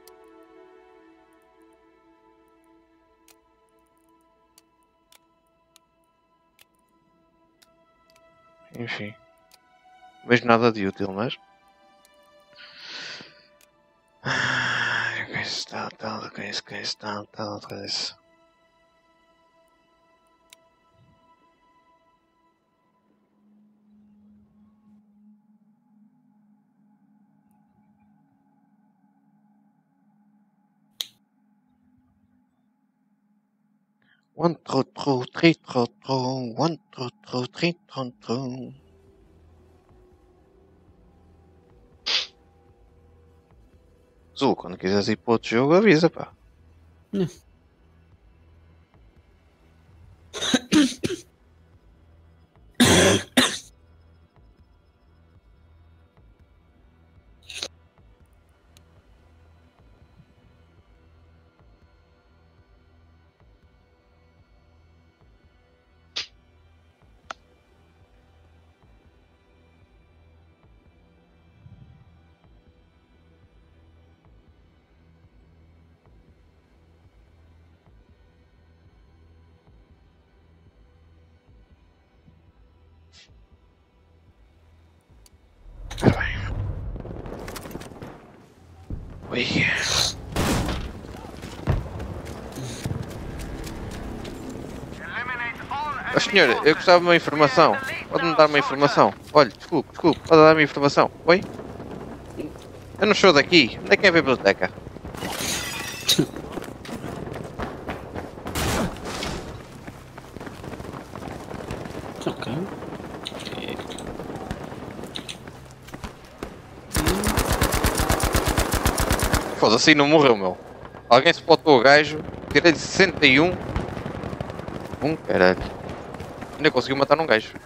Enfim. Não vejo nada de útil, mas. Ah, que isso, tal, tal, que isso, que isso, tal, tal, que isso. One, two, two, three, two, two, one, two, two, three, two, two. Zul, quando quiseres ir para outro jogo, avisa, pá. Não. Espera bem. Ui. Oh, senhor, eu gostava de uma informação. Pode-me dar uma informação? Olha, desculpe, desculpe, pode dar-me informação. Oi? Eu não sou daqui. Onde é que é a biblioteca? Ok. Foda-se, assim não morreu, meu. Alguém spotou o gajo. Tirei-lhe sessenta e um. Um, caralho. Ainda conseguiu matar um gajo.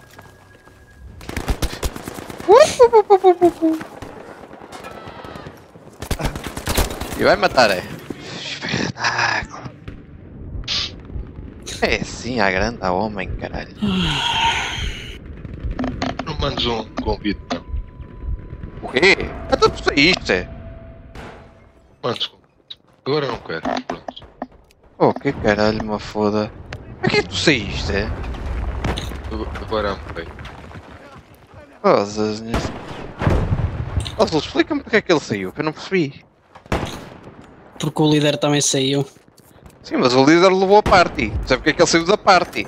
E vai matar, é? Espetáculo. É assim à grande, a homem, caralho. Não mandes um convite, não. O quê? Até tu saíste. Mandes convite. Agora não quero. Pronto. Oh, que caralho, uma foda. Para que tu saíste? Agora amei. Oh, Zaz. Oh, Zul, explica-me porque é que ele saiu, que eu não percebi. Porque o líder também saiu. Sim, mas o líder levou a party. Sabe porque é que ele saiu da party?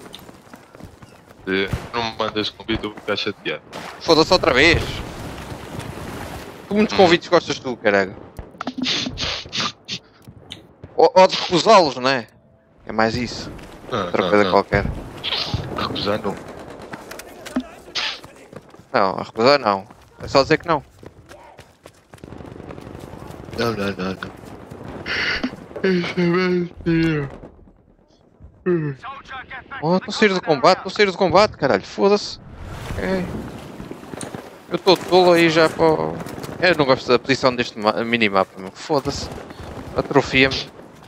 Se não me mandas convite, eu vou ficar chateado. Foda-se outra vez. Tu muitos convites gostas tu, caralho. Ou, ou de recusá-los, não é? É mais isso. Não, Outra não, coisa não. qualquer. Recusar não. Não, a recusar não. É só dizer que não. Não, não, não, não. Isso é mentira. Soldier, get back Oh, to estou a the sair do combate, estou a sair do combate, caralho. Foda-se. É. Eu estou tolo aí já para o... Eu não gosto da posição deste ma- minimapa, meu. Foda-se. Atrofia-me.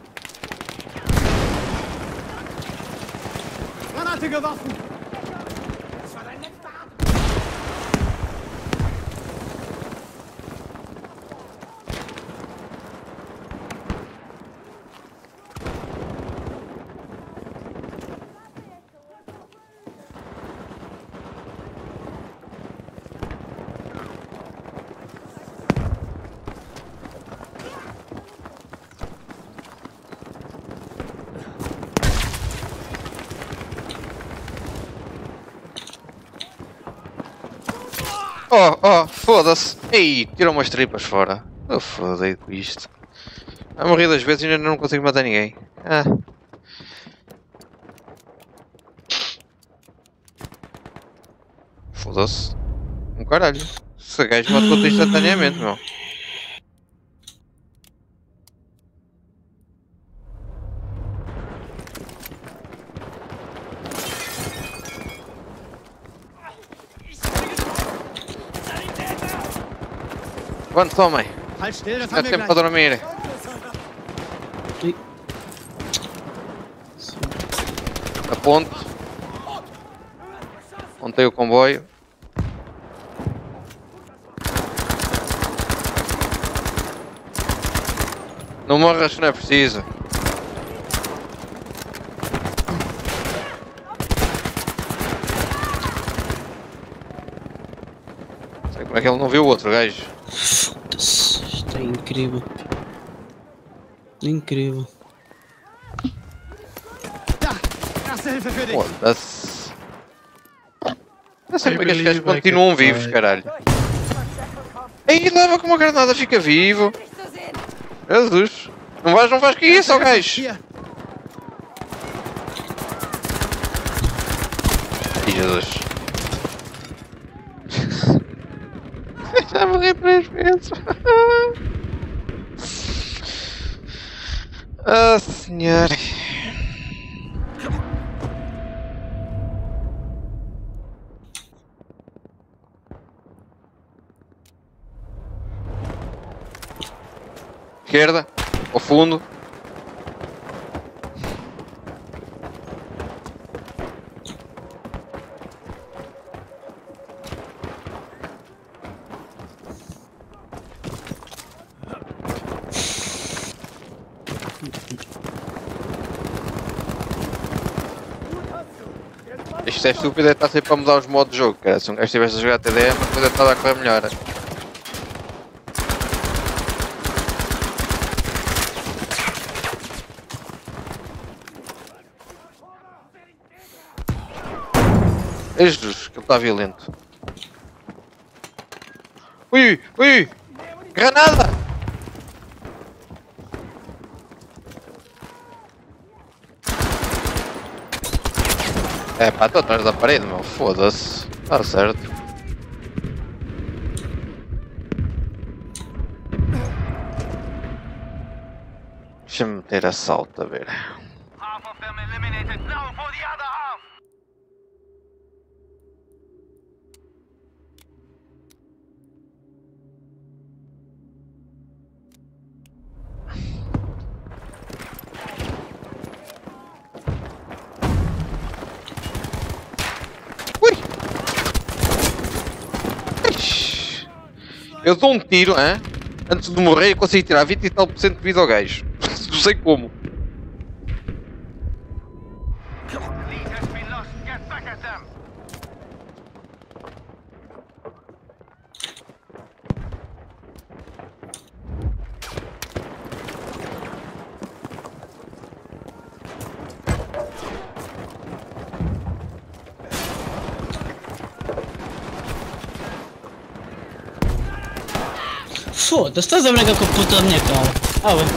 Granatige Waffen! Oh, oh, foda-se. Ei, tirou umas tripas fora. Eu fodei com isto. A morrer duas vezes e ainda não consigo matar ninguém. Ah. Foda-se. Um caralho. Esse gajo matou-te instantaneamente, meu. Quanto tomem? Halt still, das É haben wir tempo para gleich. dormir. Ih. A ponte. Montei o comboio. Não morras que não é preciso. Sei como é que ele não viu o outro gajo. Foda-se, isto é incrível. Incrível. Da, erste Hilfe für dich. Foda-se. Não sei I como é que estes gajos believe I continuam can vivos, fly. caralho. Ei, leva com uma granada, fica vivo. Jesus. Não vais, não vais que isso, ó gajo. Hier, Ai, Jesus. Já morri três vezes. Ah, senhor. Esquerda, ao fundo. Isto é estúpido, é estar sempre a mudar os modos de jogo, cara. Se um gajo estivesse a jogar T D M, a coisa está a correr melhor. É Jesus, que ele está violento. Ui, ui! Granada! É pá, estou atrás da parede, meu. Foda-se. Está certo. Deixa-me meter assalto a ver. Half of them eliminated. Now for the other half. Ui! Ixi. Eu dou um tiro, hein? Antes de morrer eu consigo tirar vinte e tal por cento de vida ao gajo. Não sei como. Lead has been lost. Get back at them. Foda-se, estás a brincar com a puta da minha cara. Ah, bem.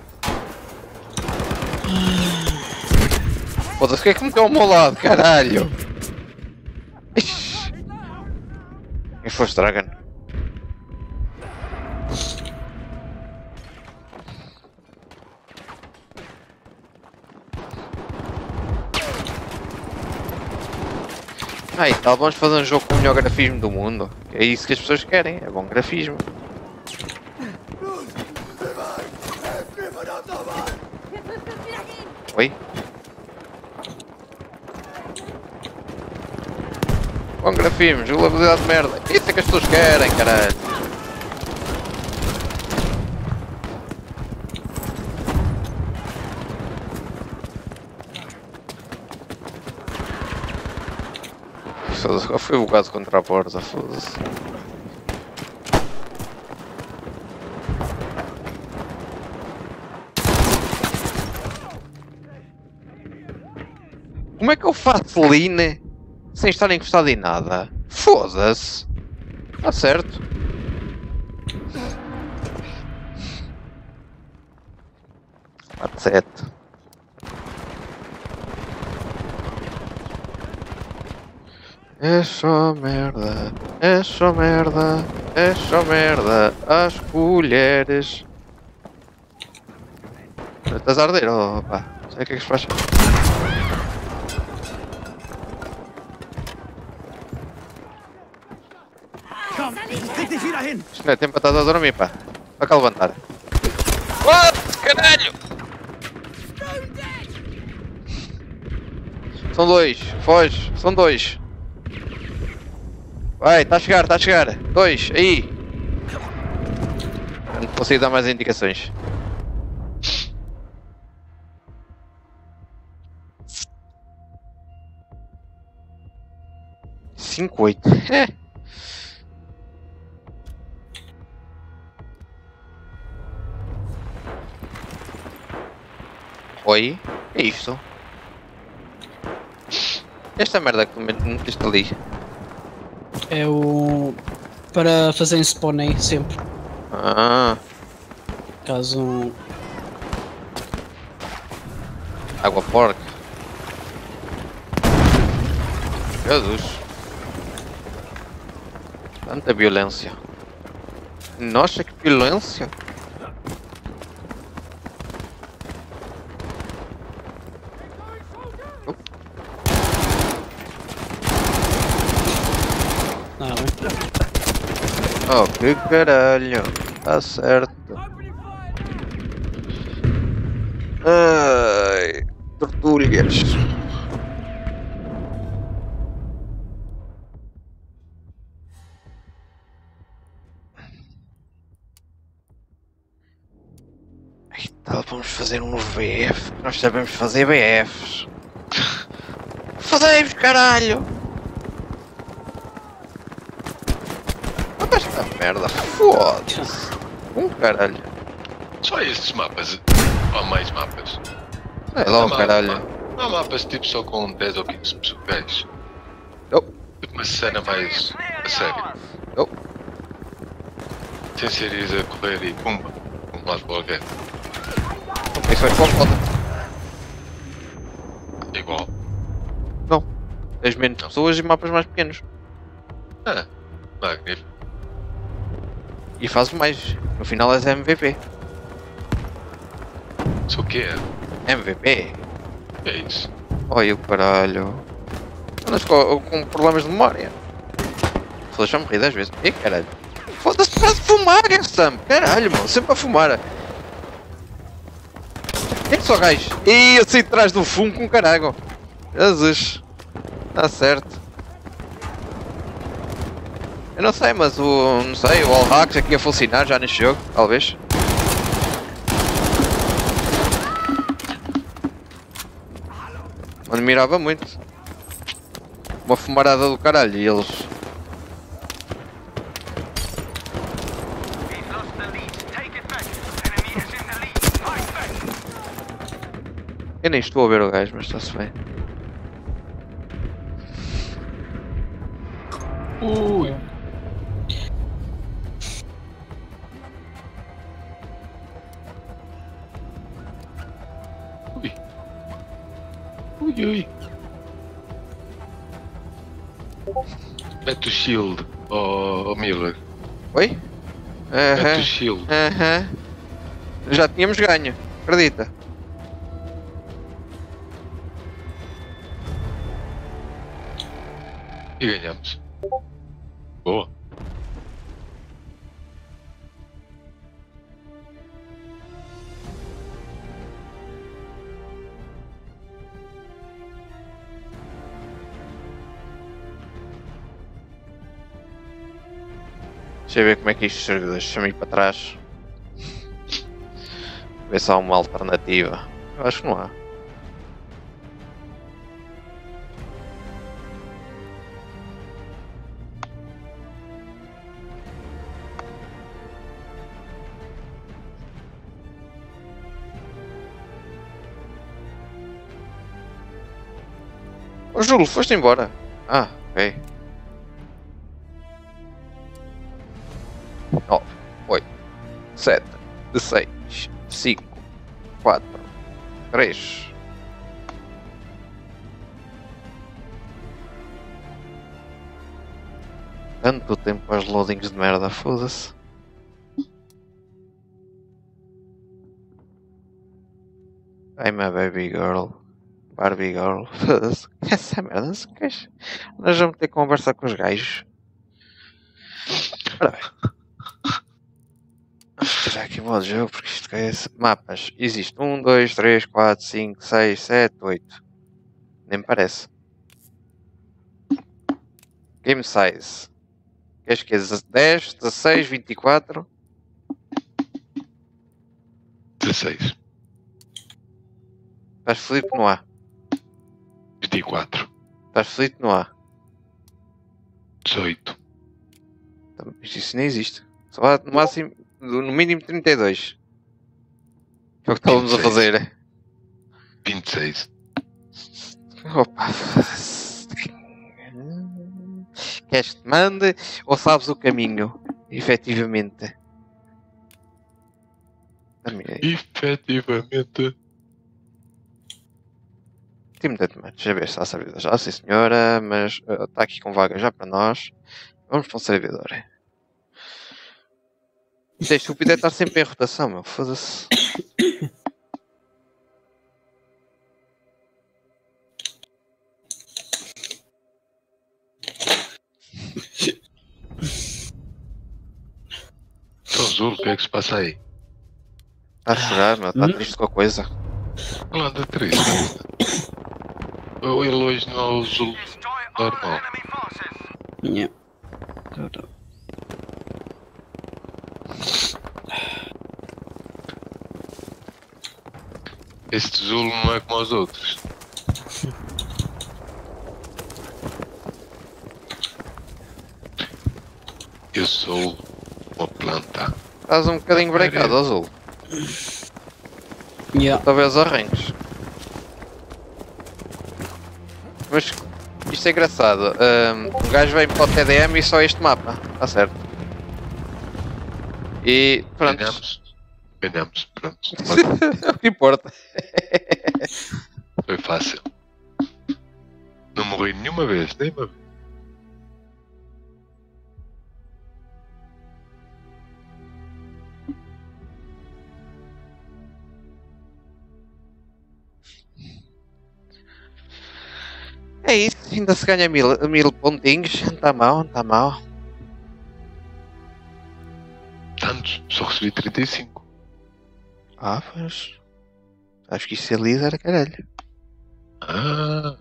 Foda-se, o que é que me deu ao meu lado, caralho? Ixi. Quem foste, Dragon? Ah, e tal, vamos fazer um jogo com o melhor grafismo do mundo. É isso que as pessoas querem, é bom grafismo. Oi? Bom grafismo, jogabilidade de merda. Isso é que as pessoas querem, caralho. Foda-se, qual foi o bocado contra a porta, foda-se. Como é que eu faço lean sem estar encostado em nada? Foda-se! Tá certo. quatro sete. É só merda, é só merda, é só merda, as colheres. Estás a arder, oh pá, sei o que é que se faz. Komm, leg dich wieder hin! Isto não é tempo para estás a dormir, pá. Vai cá levantar. What? Caralho! São dois, foge, são dois. Vai, está a chegar, está a chegar. Dois, aí. Não consigo dar mais indicações. cinco oito. Oi? É isto? Esta merda que tu meteste ali. É o... para fazer spawn aí, sempre. Ah, Caso... água porca. Jesus. Tanta violência. Nossa, que violência. Ah, bem. Oh, que caralho. Tá certo. Ai, tortulhas. Ai, tal, vamos fazer um novo B F. Nós sabemos fazer B Fs. Fazemos, caralho. Olha esta merda, foda-se. Um caralho. Só estes mapas. Ou mais mapas. É lá um caralho. Não há mapas tipo só com dez ou quinze gajos. Oh. Tipo uma cena mais a sério. Oh. Sem ser ir a correr e pumba. Um lado para o outro. Isso foi com foda. Igual. Não. Tens menos pessoas e mapas mais pequenos. Ah, magnífico. E fazes mais. No final és M V P. Isso o que é? M V P? É isso. Olha o caralho. Andas com, com problemas de memória. Só já morri dez vezes. E caralho. Foda-se, estás a fumar, Sam. Caralho, mano. Sempre a fumar. É só gajo. Ih, eu saí de trás do fumo com caralho. Jesus. Está certo. Eu não sei, mas o. Não sei, o All Hacks aqui a funcionar já neste jogo, talvez. Admirava muito. Uma fumarada do caralho e eles. We've lost the lead. Take it back. Enemy is in the lead. Fight back. Eu nem estou a ver o gajo, mas está-se bem. Ui. Ui. Ui, ui. Mete o shield, oh, oh Miller. Oi? Mete Aham. o shield. Aham. Já tínhamos ganho, acredita? E ganhamos. Boa. Deixa eu ver como é que isto se ajuda. Deixa-me ir para trás. Ver se há uma alternativa. Eu acho que não há. Ô Júlio, foste embora? Ah, ok. nove, oito, sete, seis, cinco, quatro, três. Tanto tempo aos loadings de merda, foda-se. I'm a baby girl. Barbie girl. Foda-se. Essa merda, se queres. Nós vamos ter conversa com os gajos. Ora bem. Vamos tirar aqui o modo de jogo porque isto é esse. Mapas. Existe um, dois, três, quatro, cinco, seis, sete, oito. Nem me parece. Game size. Queres que é dez, dezasseis, vinte e quatro? dezasseis. Estás feliz no A. vinte e quatro. Estás feliz no A. dezoito. Mas isso nem existe. Só há no máximo, no mínimo trinta e dois. É o que estávamos a fazer. vinte e seis. Opa. Queres que te mande ou sabes o caminho? Efetivamente. Efetivamente. Time de match, a ver se há servidor já, sim senhora, mas uh, está aqui com vaga já para nós. Vamos para um servidor. Isto é estúpido, é estar sempre em rotação, meu. Foda-se. Então, Zul, o que é que se passa aí? Está a chorar, meu. Está triste com a coisa. Olha, anda triste. Ele hoje não é o Zul Destroy all normal. enemy forces. Yeah. Este Zul não é como os outros. Eu sou uma planta. Estás um bocadinho brecado, Azul. Yeah. Talvez arranques. Mas isto é engraçado. Um, o gajo vem para o T D M e só este mapa. Está certo. E pronto. Ganhamos. Ganhamos, pronto. É o que importa. Foi fácil. Não morri nenhuma vez, nem uma vez. É isso, ainda se ganha mil, mil pontinhos. Não está mal, não está mal. Tantos, só recebi trinta e cinco. Ah, pois. Acho que isso é líder, caralho. Ah.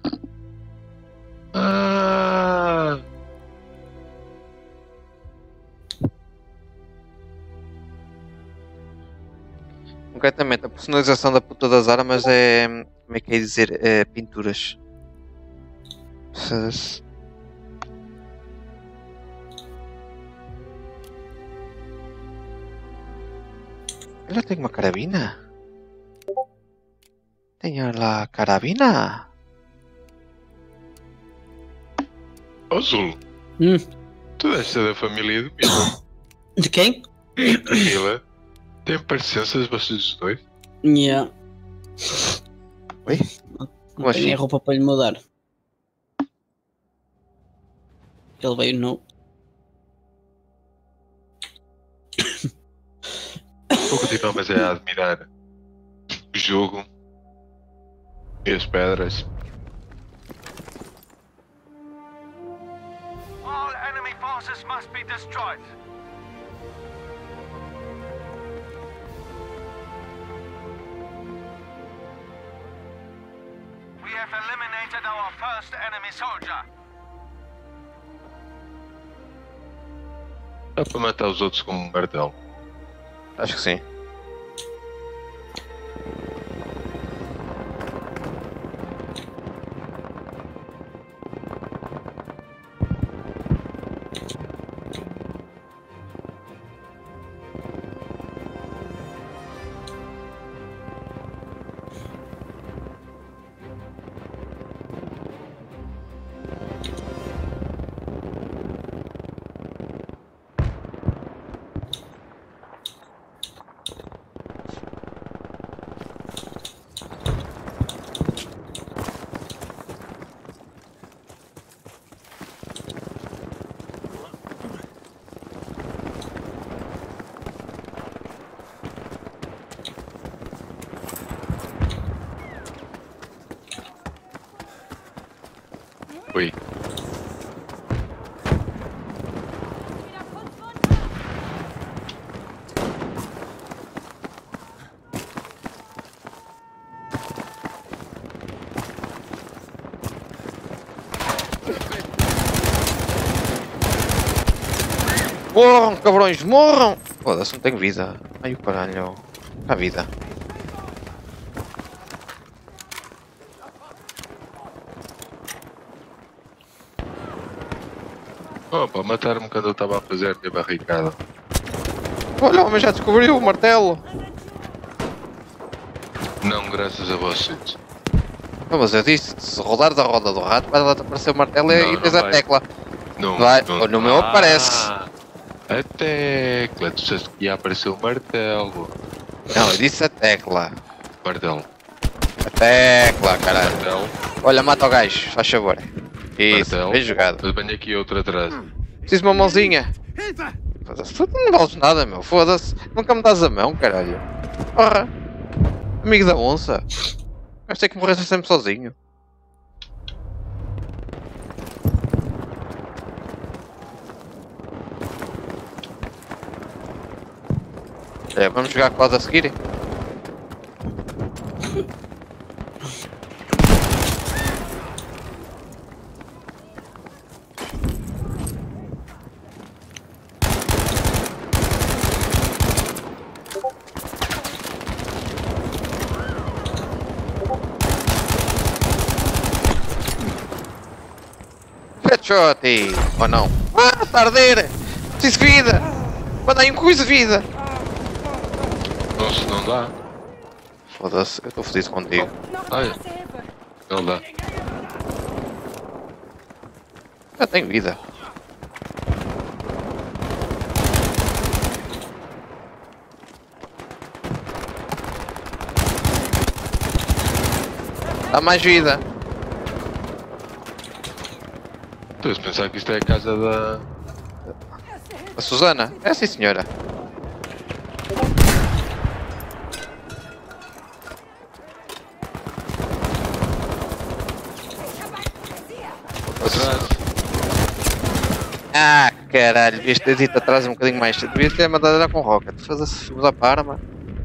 Ah. Concretamente, a personalização da puta das armas é. Como é que é dizer? É pinturas. Foda-se. Eu já tenho uma carabina? Tenho lá carabina? Ó Zul, Hum. tu deves ser da família do Mila. De quem? Mila, tem parecenças vocês dois? Yeah. Oi? Não Como assim? tenho roupa para lhe mudar. Ele veio no. Vou continuar, mas é a admirar o jogo e as pedras. All enemy forces must be destroyed. We have eliminated our first enemy soldier. Dá para matar os outros com um martelo. Acho que sim. Morram, cabrões, morram! Foda-se, não tenho vida. Ai o caralho. A vida. Opa, mataram-me quando eu estava a fazer a minha barricada. Olha, o homem já descobriu o martelo. Não graças a vocês. Não, mas eu disse, se rodares a roda do rato, vai lá aparecer o martelo Não, e não tens a vai. tecla. Não, Vai, não- no meu Ah, aparece. A tecla, tu disseste que ia aparecer o martelo. Não, eu disse a tecla. Martelo. A tecla, caralho. Martelo. Olha, mata o gajo, faz favor. Isso, Martelo. bem jogado. Mas venho aqui outro atrás. Preciso de uma mãozinha. Hilfe! Foda-se, tu não vales nada, meu. Foda-se. Nunca me dás a mão, caralho. Porra. Amigo da onça. Vais ter que morrer sempre sozinho. É, vamos jogar quase a seguir? Headshot! Ou não? Ah, está a arder! Preciso de vida! Manda aí um coisa de vida! Não, se não dá. Foda-se, eu estou fodido contigo. Ai, não dá. Já tenho vida. Dá mais vida. Estou a pensar que isto é a casa da... A Susana? É sim, senhora. Atrás. Ah, caralho, devias ter dito atrás um bocadinho mais. Devia ter mandado dar com rocket. Faz-se mudar para arma.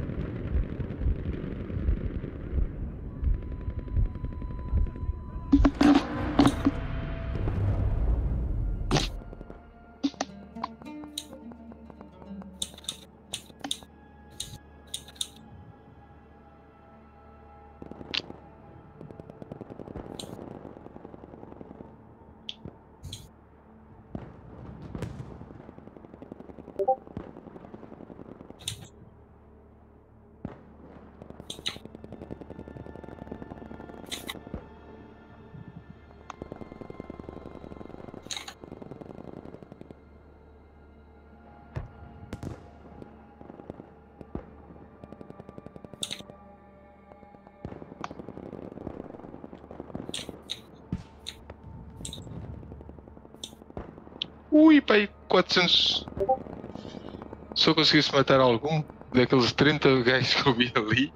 Ui, pai, quatrocentos. Se eu conseguisse matar algum daqueles trinta gajos que eu vi ali.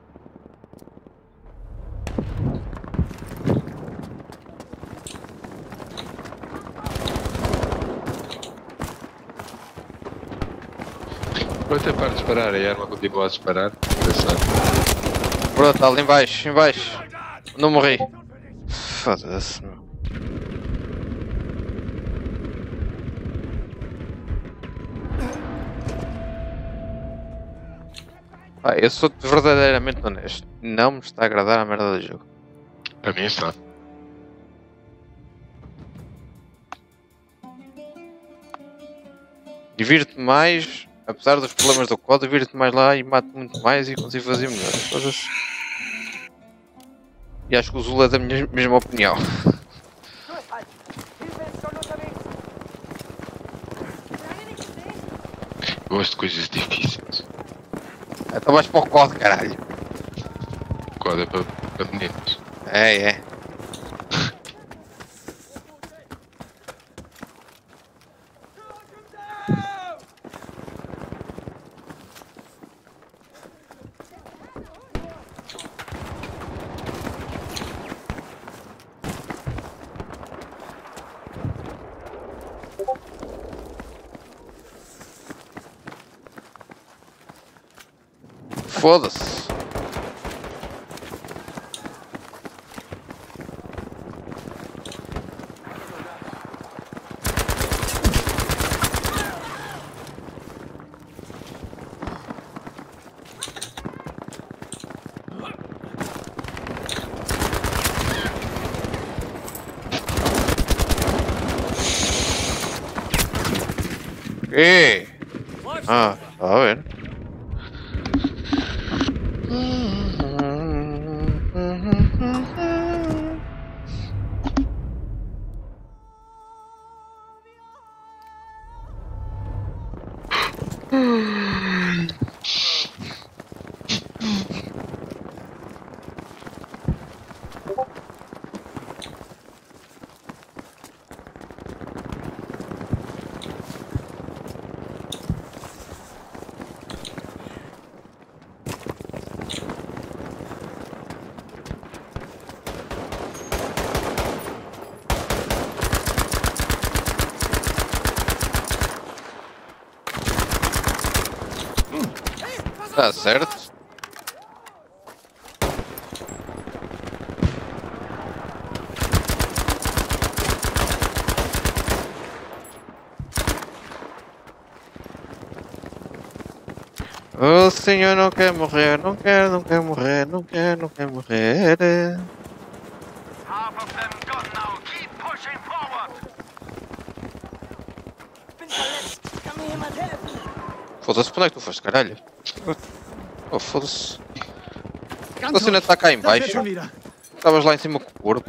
Vou até para de disparar, a arma continua a disparar. Interessante. Pronto, ali embaixo, embaixo. Não morri. Foda-se, meu. Ah, eu sou verdadeiramente honesto. Não me está a agradar a merda do jogo. A mim está. Divirto-me mais, apesar dos problemas do código, divirto-me mais lá e mato muito mais e consigo fazer melhor. Coisas. E acho que o Zula é da minha mesma opinião. Gosto de coisas difíceis. Então vais para o código, caralho. Qual é para, para meninos? É, é. Foda-se. quê? Ah, tá a ver. Tá certo. O senhor não quer morrer, não quer, não quer morrer, não quer, não quer morrer. Half of them gone now. Keep pushing forward. Foda-se, para onde é que tu foste, caralho? Oh, foda-se. Ganz Você ainda ruhig. está cá em Das wird baixo. schon wieder. Estavas lá em cima com o corpo.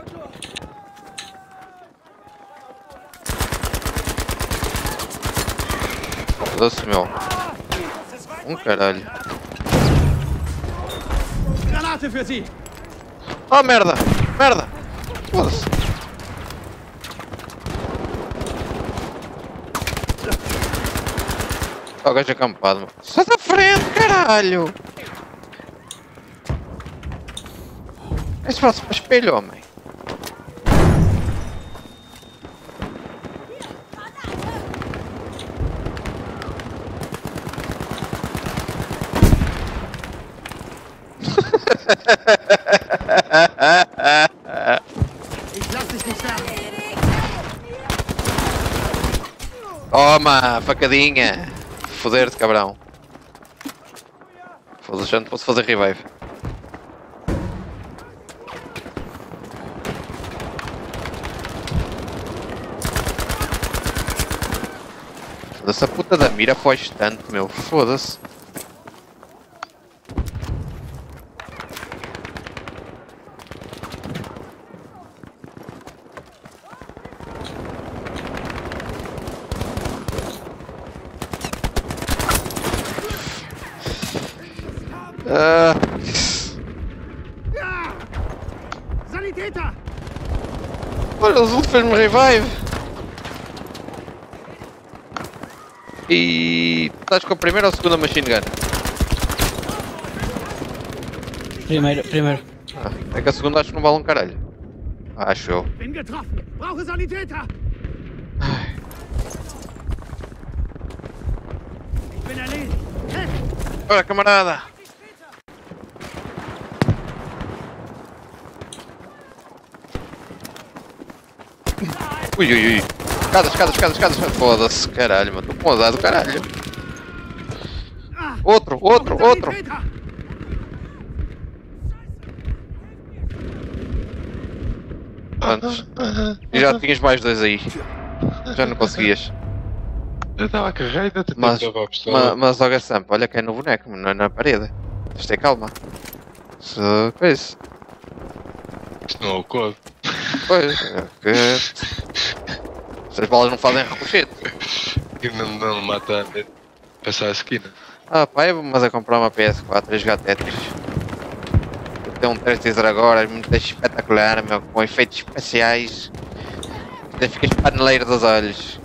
Foda-se, meu. Um caralho. Granate für Sie. Oh, merda! Merda! Foda-se. Oh, o gajo acampado, meu. Sai da frente, caralho! Esse braço para espelho, homem. Ich lass dich nicht sterben. Toma, facadinha! Foder-te, cabrão. Foda-se, já não posso fazer revive. Foda-se, a puta da mira foge tanto, meu. Foda-se. Ah, Sanitäter! olha, o Zul fez-me revive. E estás com a primeira ou a segunda machine gun? Primeiro, primeiro. Ah, é que a segunda acho que não vale um caralho. Acho eu. Bin getroffen! Brauche Sanitäter! Ich bin erledigt! Helft! Olha, camarada! Ui, ui, ui. Escadas, escadas, escadas, escadas. Foda-se, caralho, mano. Estou com azar do caralho. Ah, Outro, outro, brauche outro. Sanitäter! Antes. E já tinhas mais dois aí. Já não conseguias. Eu estava a carregar e ainda tentei Mas, gravar a pistola. ma, mas olha Sampa, olha que é no boneco, não é na parede. Tens de ter calma. Se, coisa. Isto não é o código. Pois, é que... Essas balas não fazem ricochete. E não, não mata a passar a esquina. Ah pá, eu vou-me a comprar uma P S quatro e jogar Tetris. Eu tenho um Tetris agora, muito espetacular, meu, com efeitos especiais. Até ficas paneleiro dos olhos.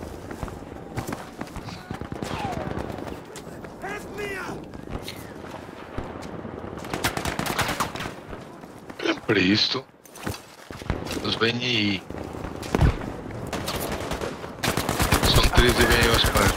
Olha para isto. Eles vêm aí. São três e vêm aos pares.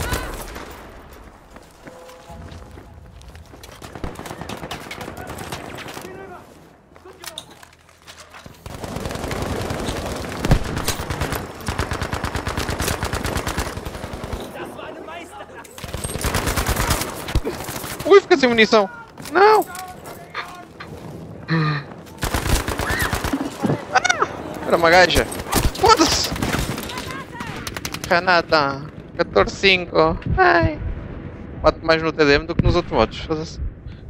Ui, fica sem munição! Não! Ah, era uma gaja! Foda-se! Granada! catorze cinco. Ai. Mato mais no T D M do que nos outros modos. Foda-se.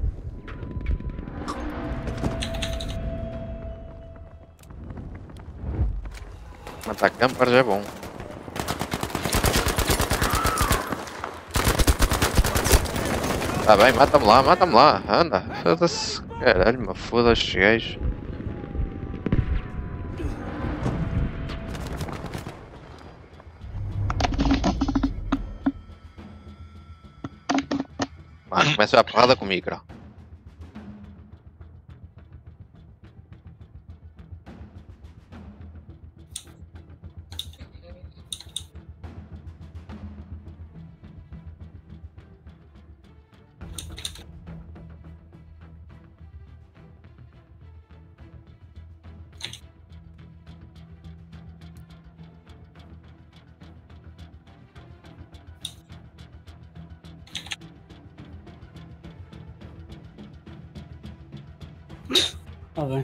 Matar campers é bom. Tá bem, mata-me lá, mata-me lá. Anda, foda-se. Caralho, me foda-se estes gajos. Mano, começa a porrada com o micro. Tá bem.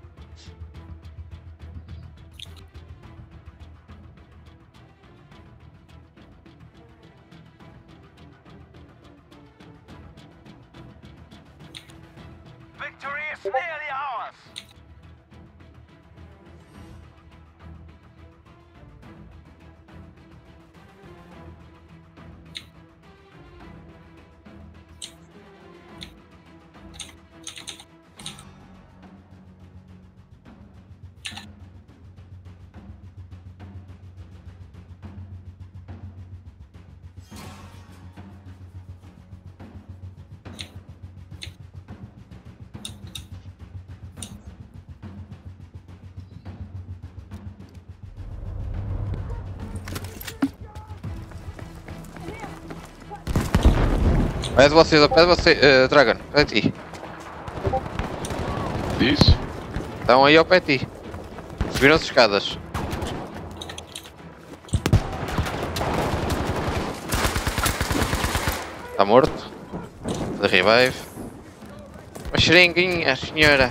Victory is nearly ours. Pede você, pede você, uh, Dragon, pede ti. Diz? Estão aí ao pé de ti. Subiram as escadas. Está morto. De revive. Uma xeringuinha, senhora.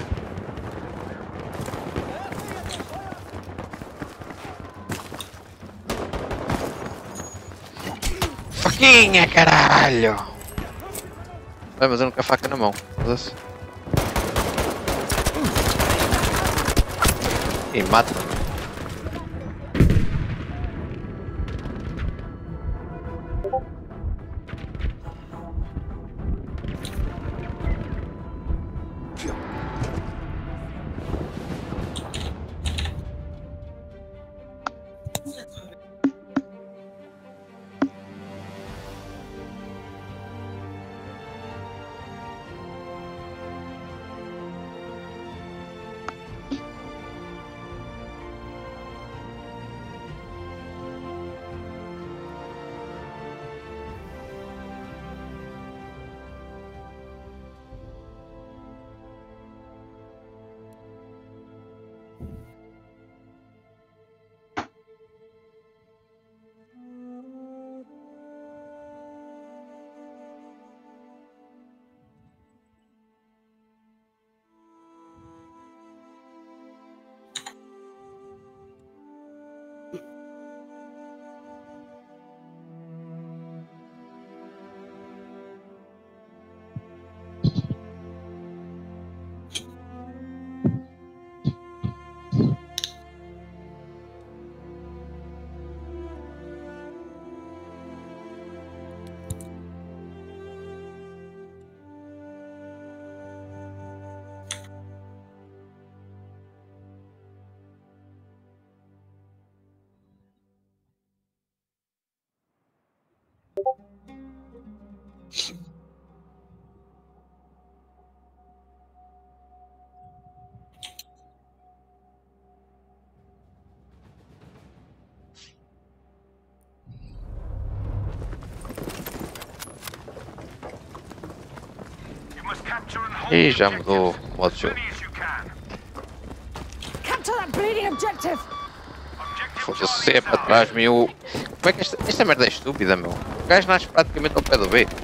Faquinha, caralho! Vai, mas eu não quero faca na mão. Foda-se. E mata. E já mudou o modo de jogo. Capture that bleeding objective. Foda-se, é para trás, meu. Como é que esta, esta merda é estúpida, meu? O gajo nasce praticamente ao pé do B.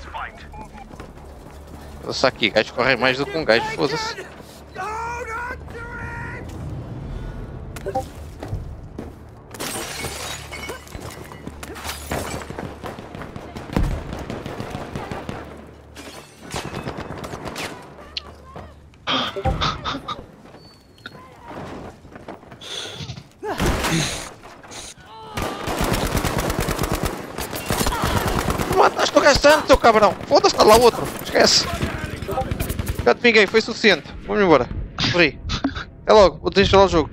Foda-se aqui, gajos correm mais do que um gajo, foda-se. Mataste o gajo tanto, teu cabrão! Foda-se, está lá outro! Esquece! Já te vinguei, foi suficiente. Vamos embora. Morri. É logo, vou desinstalar o jogo.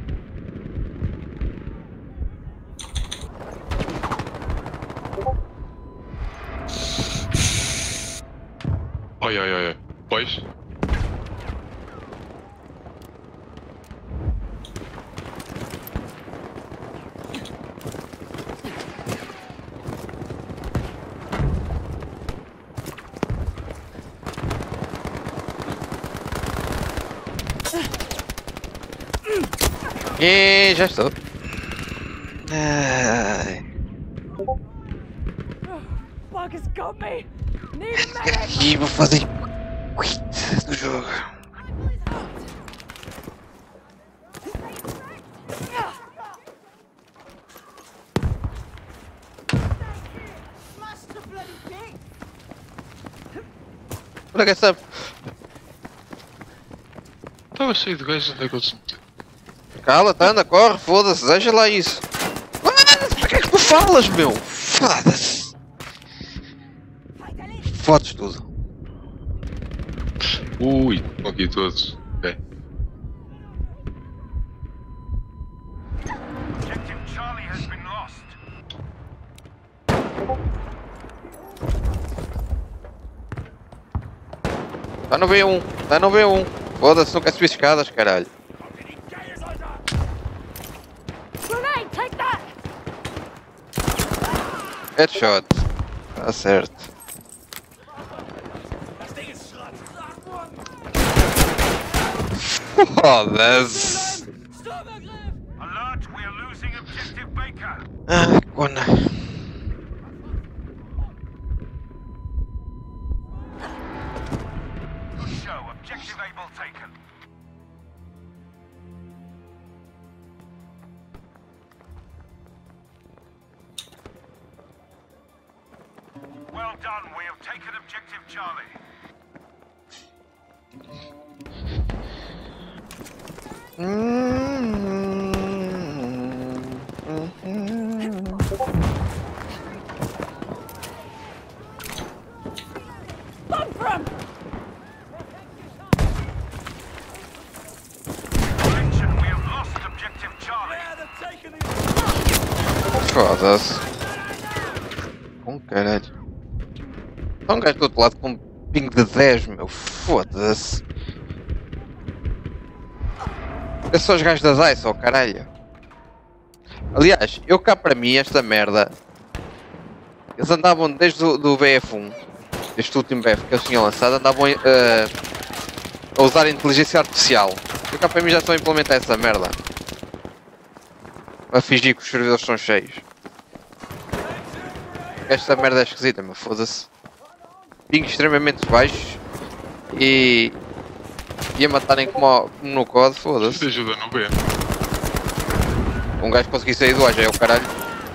Ai ai ai ai. Pois? E já estou. Ai. Fuck has got me. Need a medic. Aqui vou fazer quit do jogo. Olha que essa. Estava cheio de gajos, onde é que eu se meti? Cala-te, anda, corre, foda-se, deixa lá isso. Ah, para que é que tu falas, meu? Foda-se. Fodes tudo. Ui, estão aqui todos. Ok. Objective Charlie has been lost. Tá no V um, tá no V um. Foda-se, não quer subir escadas, caralho. Grenade, take that. Headshot. Tá certo. Foda-se. Alert, we are losing Objective Baker. Ah, cona. Good show. Objective Able taken. Well done. We have taken Objective Charlie. Attention, we have lost Objective Charlie. Foda-se. Com caralho. Tá um gajo do outro lado com um ping de dez, meu. Foda-se. É só os gajos das DICE, oh caralho. Aliás, eu cá para mim, esta merda. Eles andavam desde o do B F um, este último B F que eles tinham lançado, andavam uh, a usar inteligência artificial. Eu cá para mim já estou a implementar essa merda. A fingir que os servidores são cheios. Esta merda é esquisita, mas foda-se. Ping extremamente baixos e. e a matarem como, como no C O D, Isso foda-se. ajuda no B. Um gajo conseguir sair do ar já é o caralho.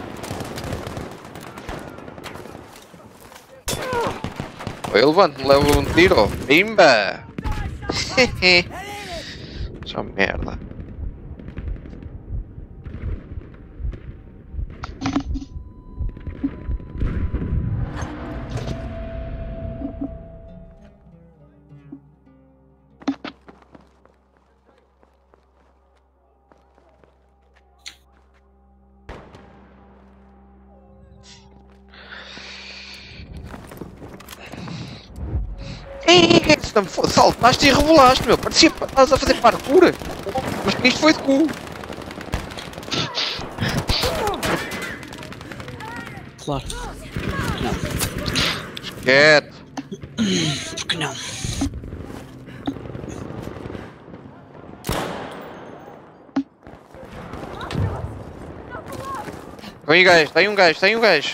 Eu levanto-me, levo um tiro. Pimba! Só merda. Ei, que é que isto me foi? Saltaste e rebolaste, meu. Parecia que estavas a fazer parkour. Mas que isto foi de cu. Claro. Quieto. Por que não? Tem um gajo, tem um gajo, tem um gajo.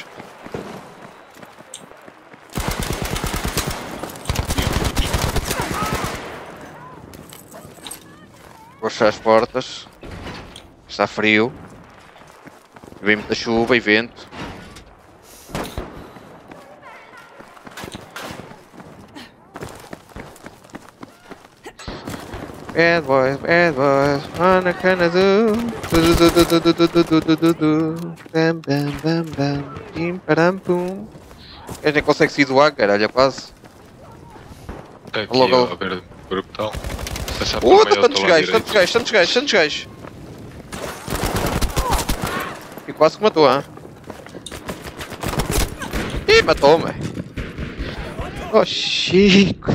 Vou fechar as portas. Está frio. Vem muita chuva e vento. Bad boys, bad boys, on a kinda do. Do do do do do do do do do do do. Bam bam bam bam. Pim param pum. Eles nem conseguem sair do ar, caralho, quase. Está aqui Logo, ó, logo. a ver o botão. Passar por Puta, meio tantos ao lado gajos, tantos direito. gajos, tantos gajos, tantos gajos. E quase que matou, hein? Ih, matou-me. Oh, Chico.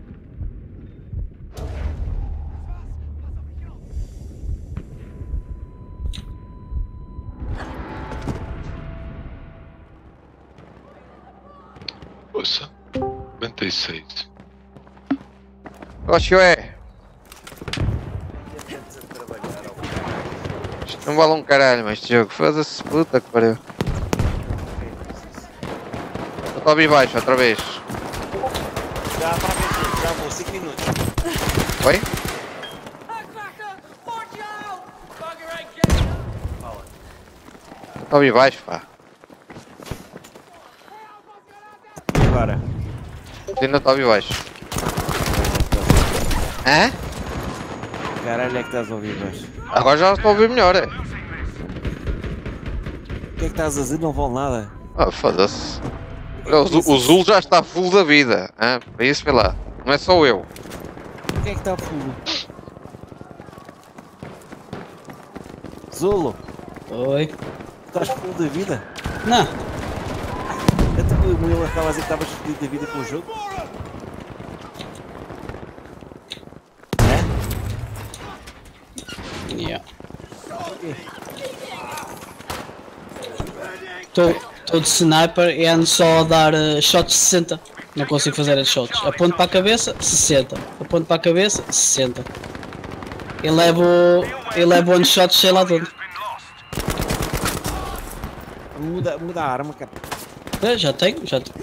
Poxa, noventa e seis. Oh, Xioé. Isto não vale um caralho, mas este jogo. Foda-se, puta que pariu. Eu estou a vir baixo, outra vez. Já para ver, já vou, cinco minutos. Oi? Estou a vir baixo, pá. E agora? Ainda estou a vir baixo. Hã? Caralho é que estás a ouvir, mas... Agora já estou a ouvir melhor, é? O que é que estás a dizer? Não vale nada. Ah, foda-se. O, Zul- o Zul já está full da vida. Hã? Para isso, vê lá. Não é só eu. O que é que está full? Zolo, Oi. estás full da vida? Não. Até o Murilo acaba a dizer que estavas fodido da vida com o jogo? Yeah. Estou de sniper e ando só a dar uh, shots sessenta. Não consigo fazer headshots. Aponto para a cabeça, sessenta. Aponto para a cabeça, sessenta. E levo, e levo one shot sei lá de onde. Muda, muda a arma, cara. É, já tenho, já tenho.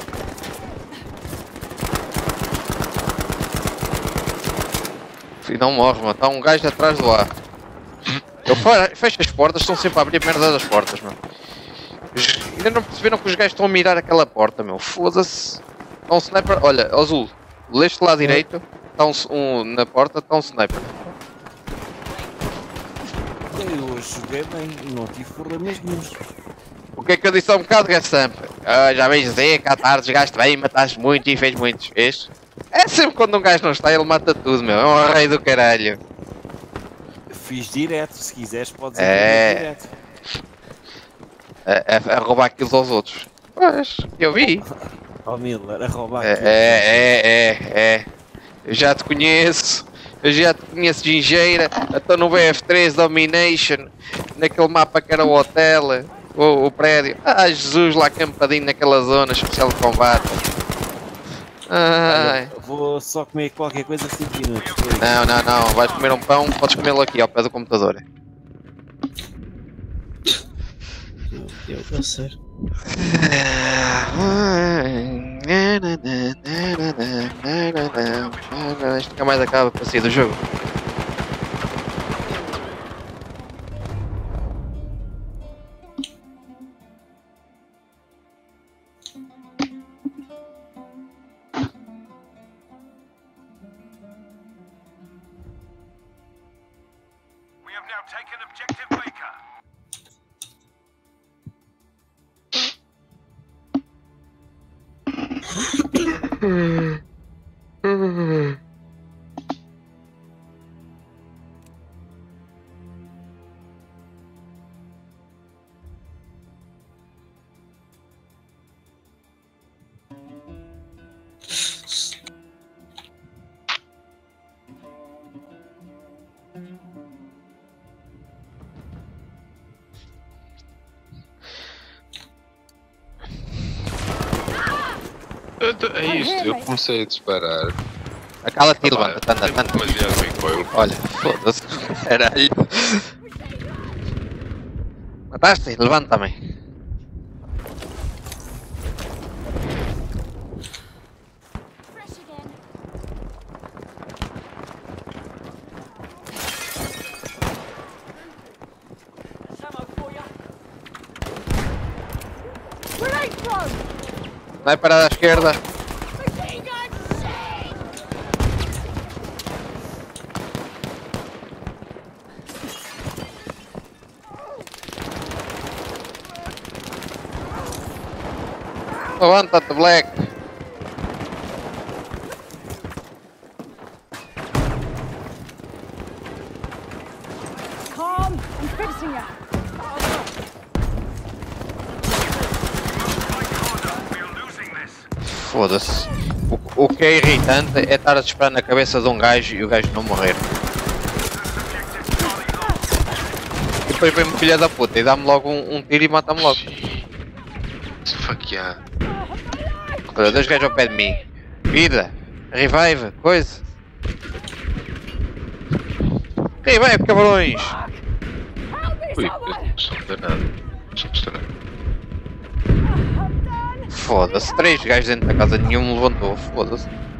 Filho, não morre, mano. Está um gajo atrás do ar. Eu fe- fecho as portas, estão sempre a abrir a merda das portas, mano. Os- Ainda não perceberam que os gajos estão a mirar aquela porta, meu. Foda-se. Está um sniper. Olha, Azul, deste lado direito, está um, s- um na porta, está um sniper. Eu hoje joguei bem e não tive problemas nenhums. O que é que eu disse há um bocado, Gassamp? Ah, já vais dizer que à tarde jogaste bem, mataste muito e fez muitos. Este? É sempre quando um gajo não está, ele mata tudo, meu. É um rei do caralho. Fiz direto, se quiseres podes É. ir direto. A, a, a roubar aquilo aos outros. Pois, eu vi. Ó Miller, a roubar É, aquilo. é, é, é, é. Eu já te conheço. Eu já te conheço de gingeira. Estou no B F três Domination. Naquele mapa que era o hotel. O, o prédio. Ah, Jesus, lá campadinho naquela zona especial de combate. Ai. Olha, vou só comer qualquer coisa cinco minutos. por aí. Não, não, não. Vais comer um pão, podes comê-lo aqui ao pé do computador. Meu Deus, a sério. Isto nunca mais acaba para sair do jogo. We have now taken objective Baker. É isto, eu comecei a disparar. Acala-te e Ah, levanta, anda, anda. Demasiado recoil. Olha, foda-se. Caralho. Mataste? Levanta-me. Fresh again. Sniper à esquerda. Levanta-te, Black. Calm. I'm fixing ya. Foda-se. O, o que é irritante é estar a disparar na cabeça de um gajo e o gajo não morrer. E depois vem-me filha da puta e dá-me logo um, um tiro e mata-me logo. Fuck yeah. Olha, dois gajos ao pé de mim. Vida, revive, coisa. Revive, cabrões! Ui, eu não sou danado. Não sou estranho. Foda-se, três gajos dentro da casa, nenhum me levantou, foda-se.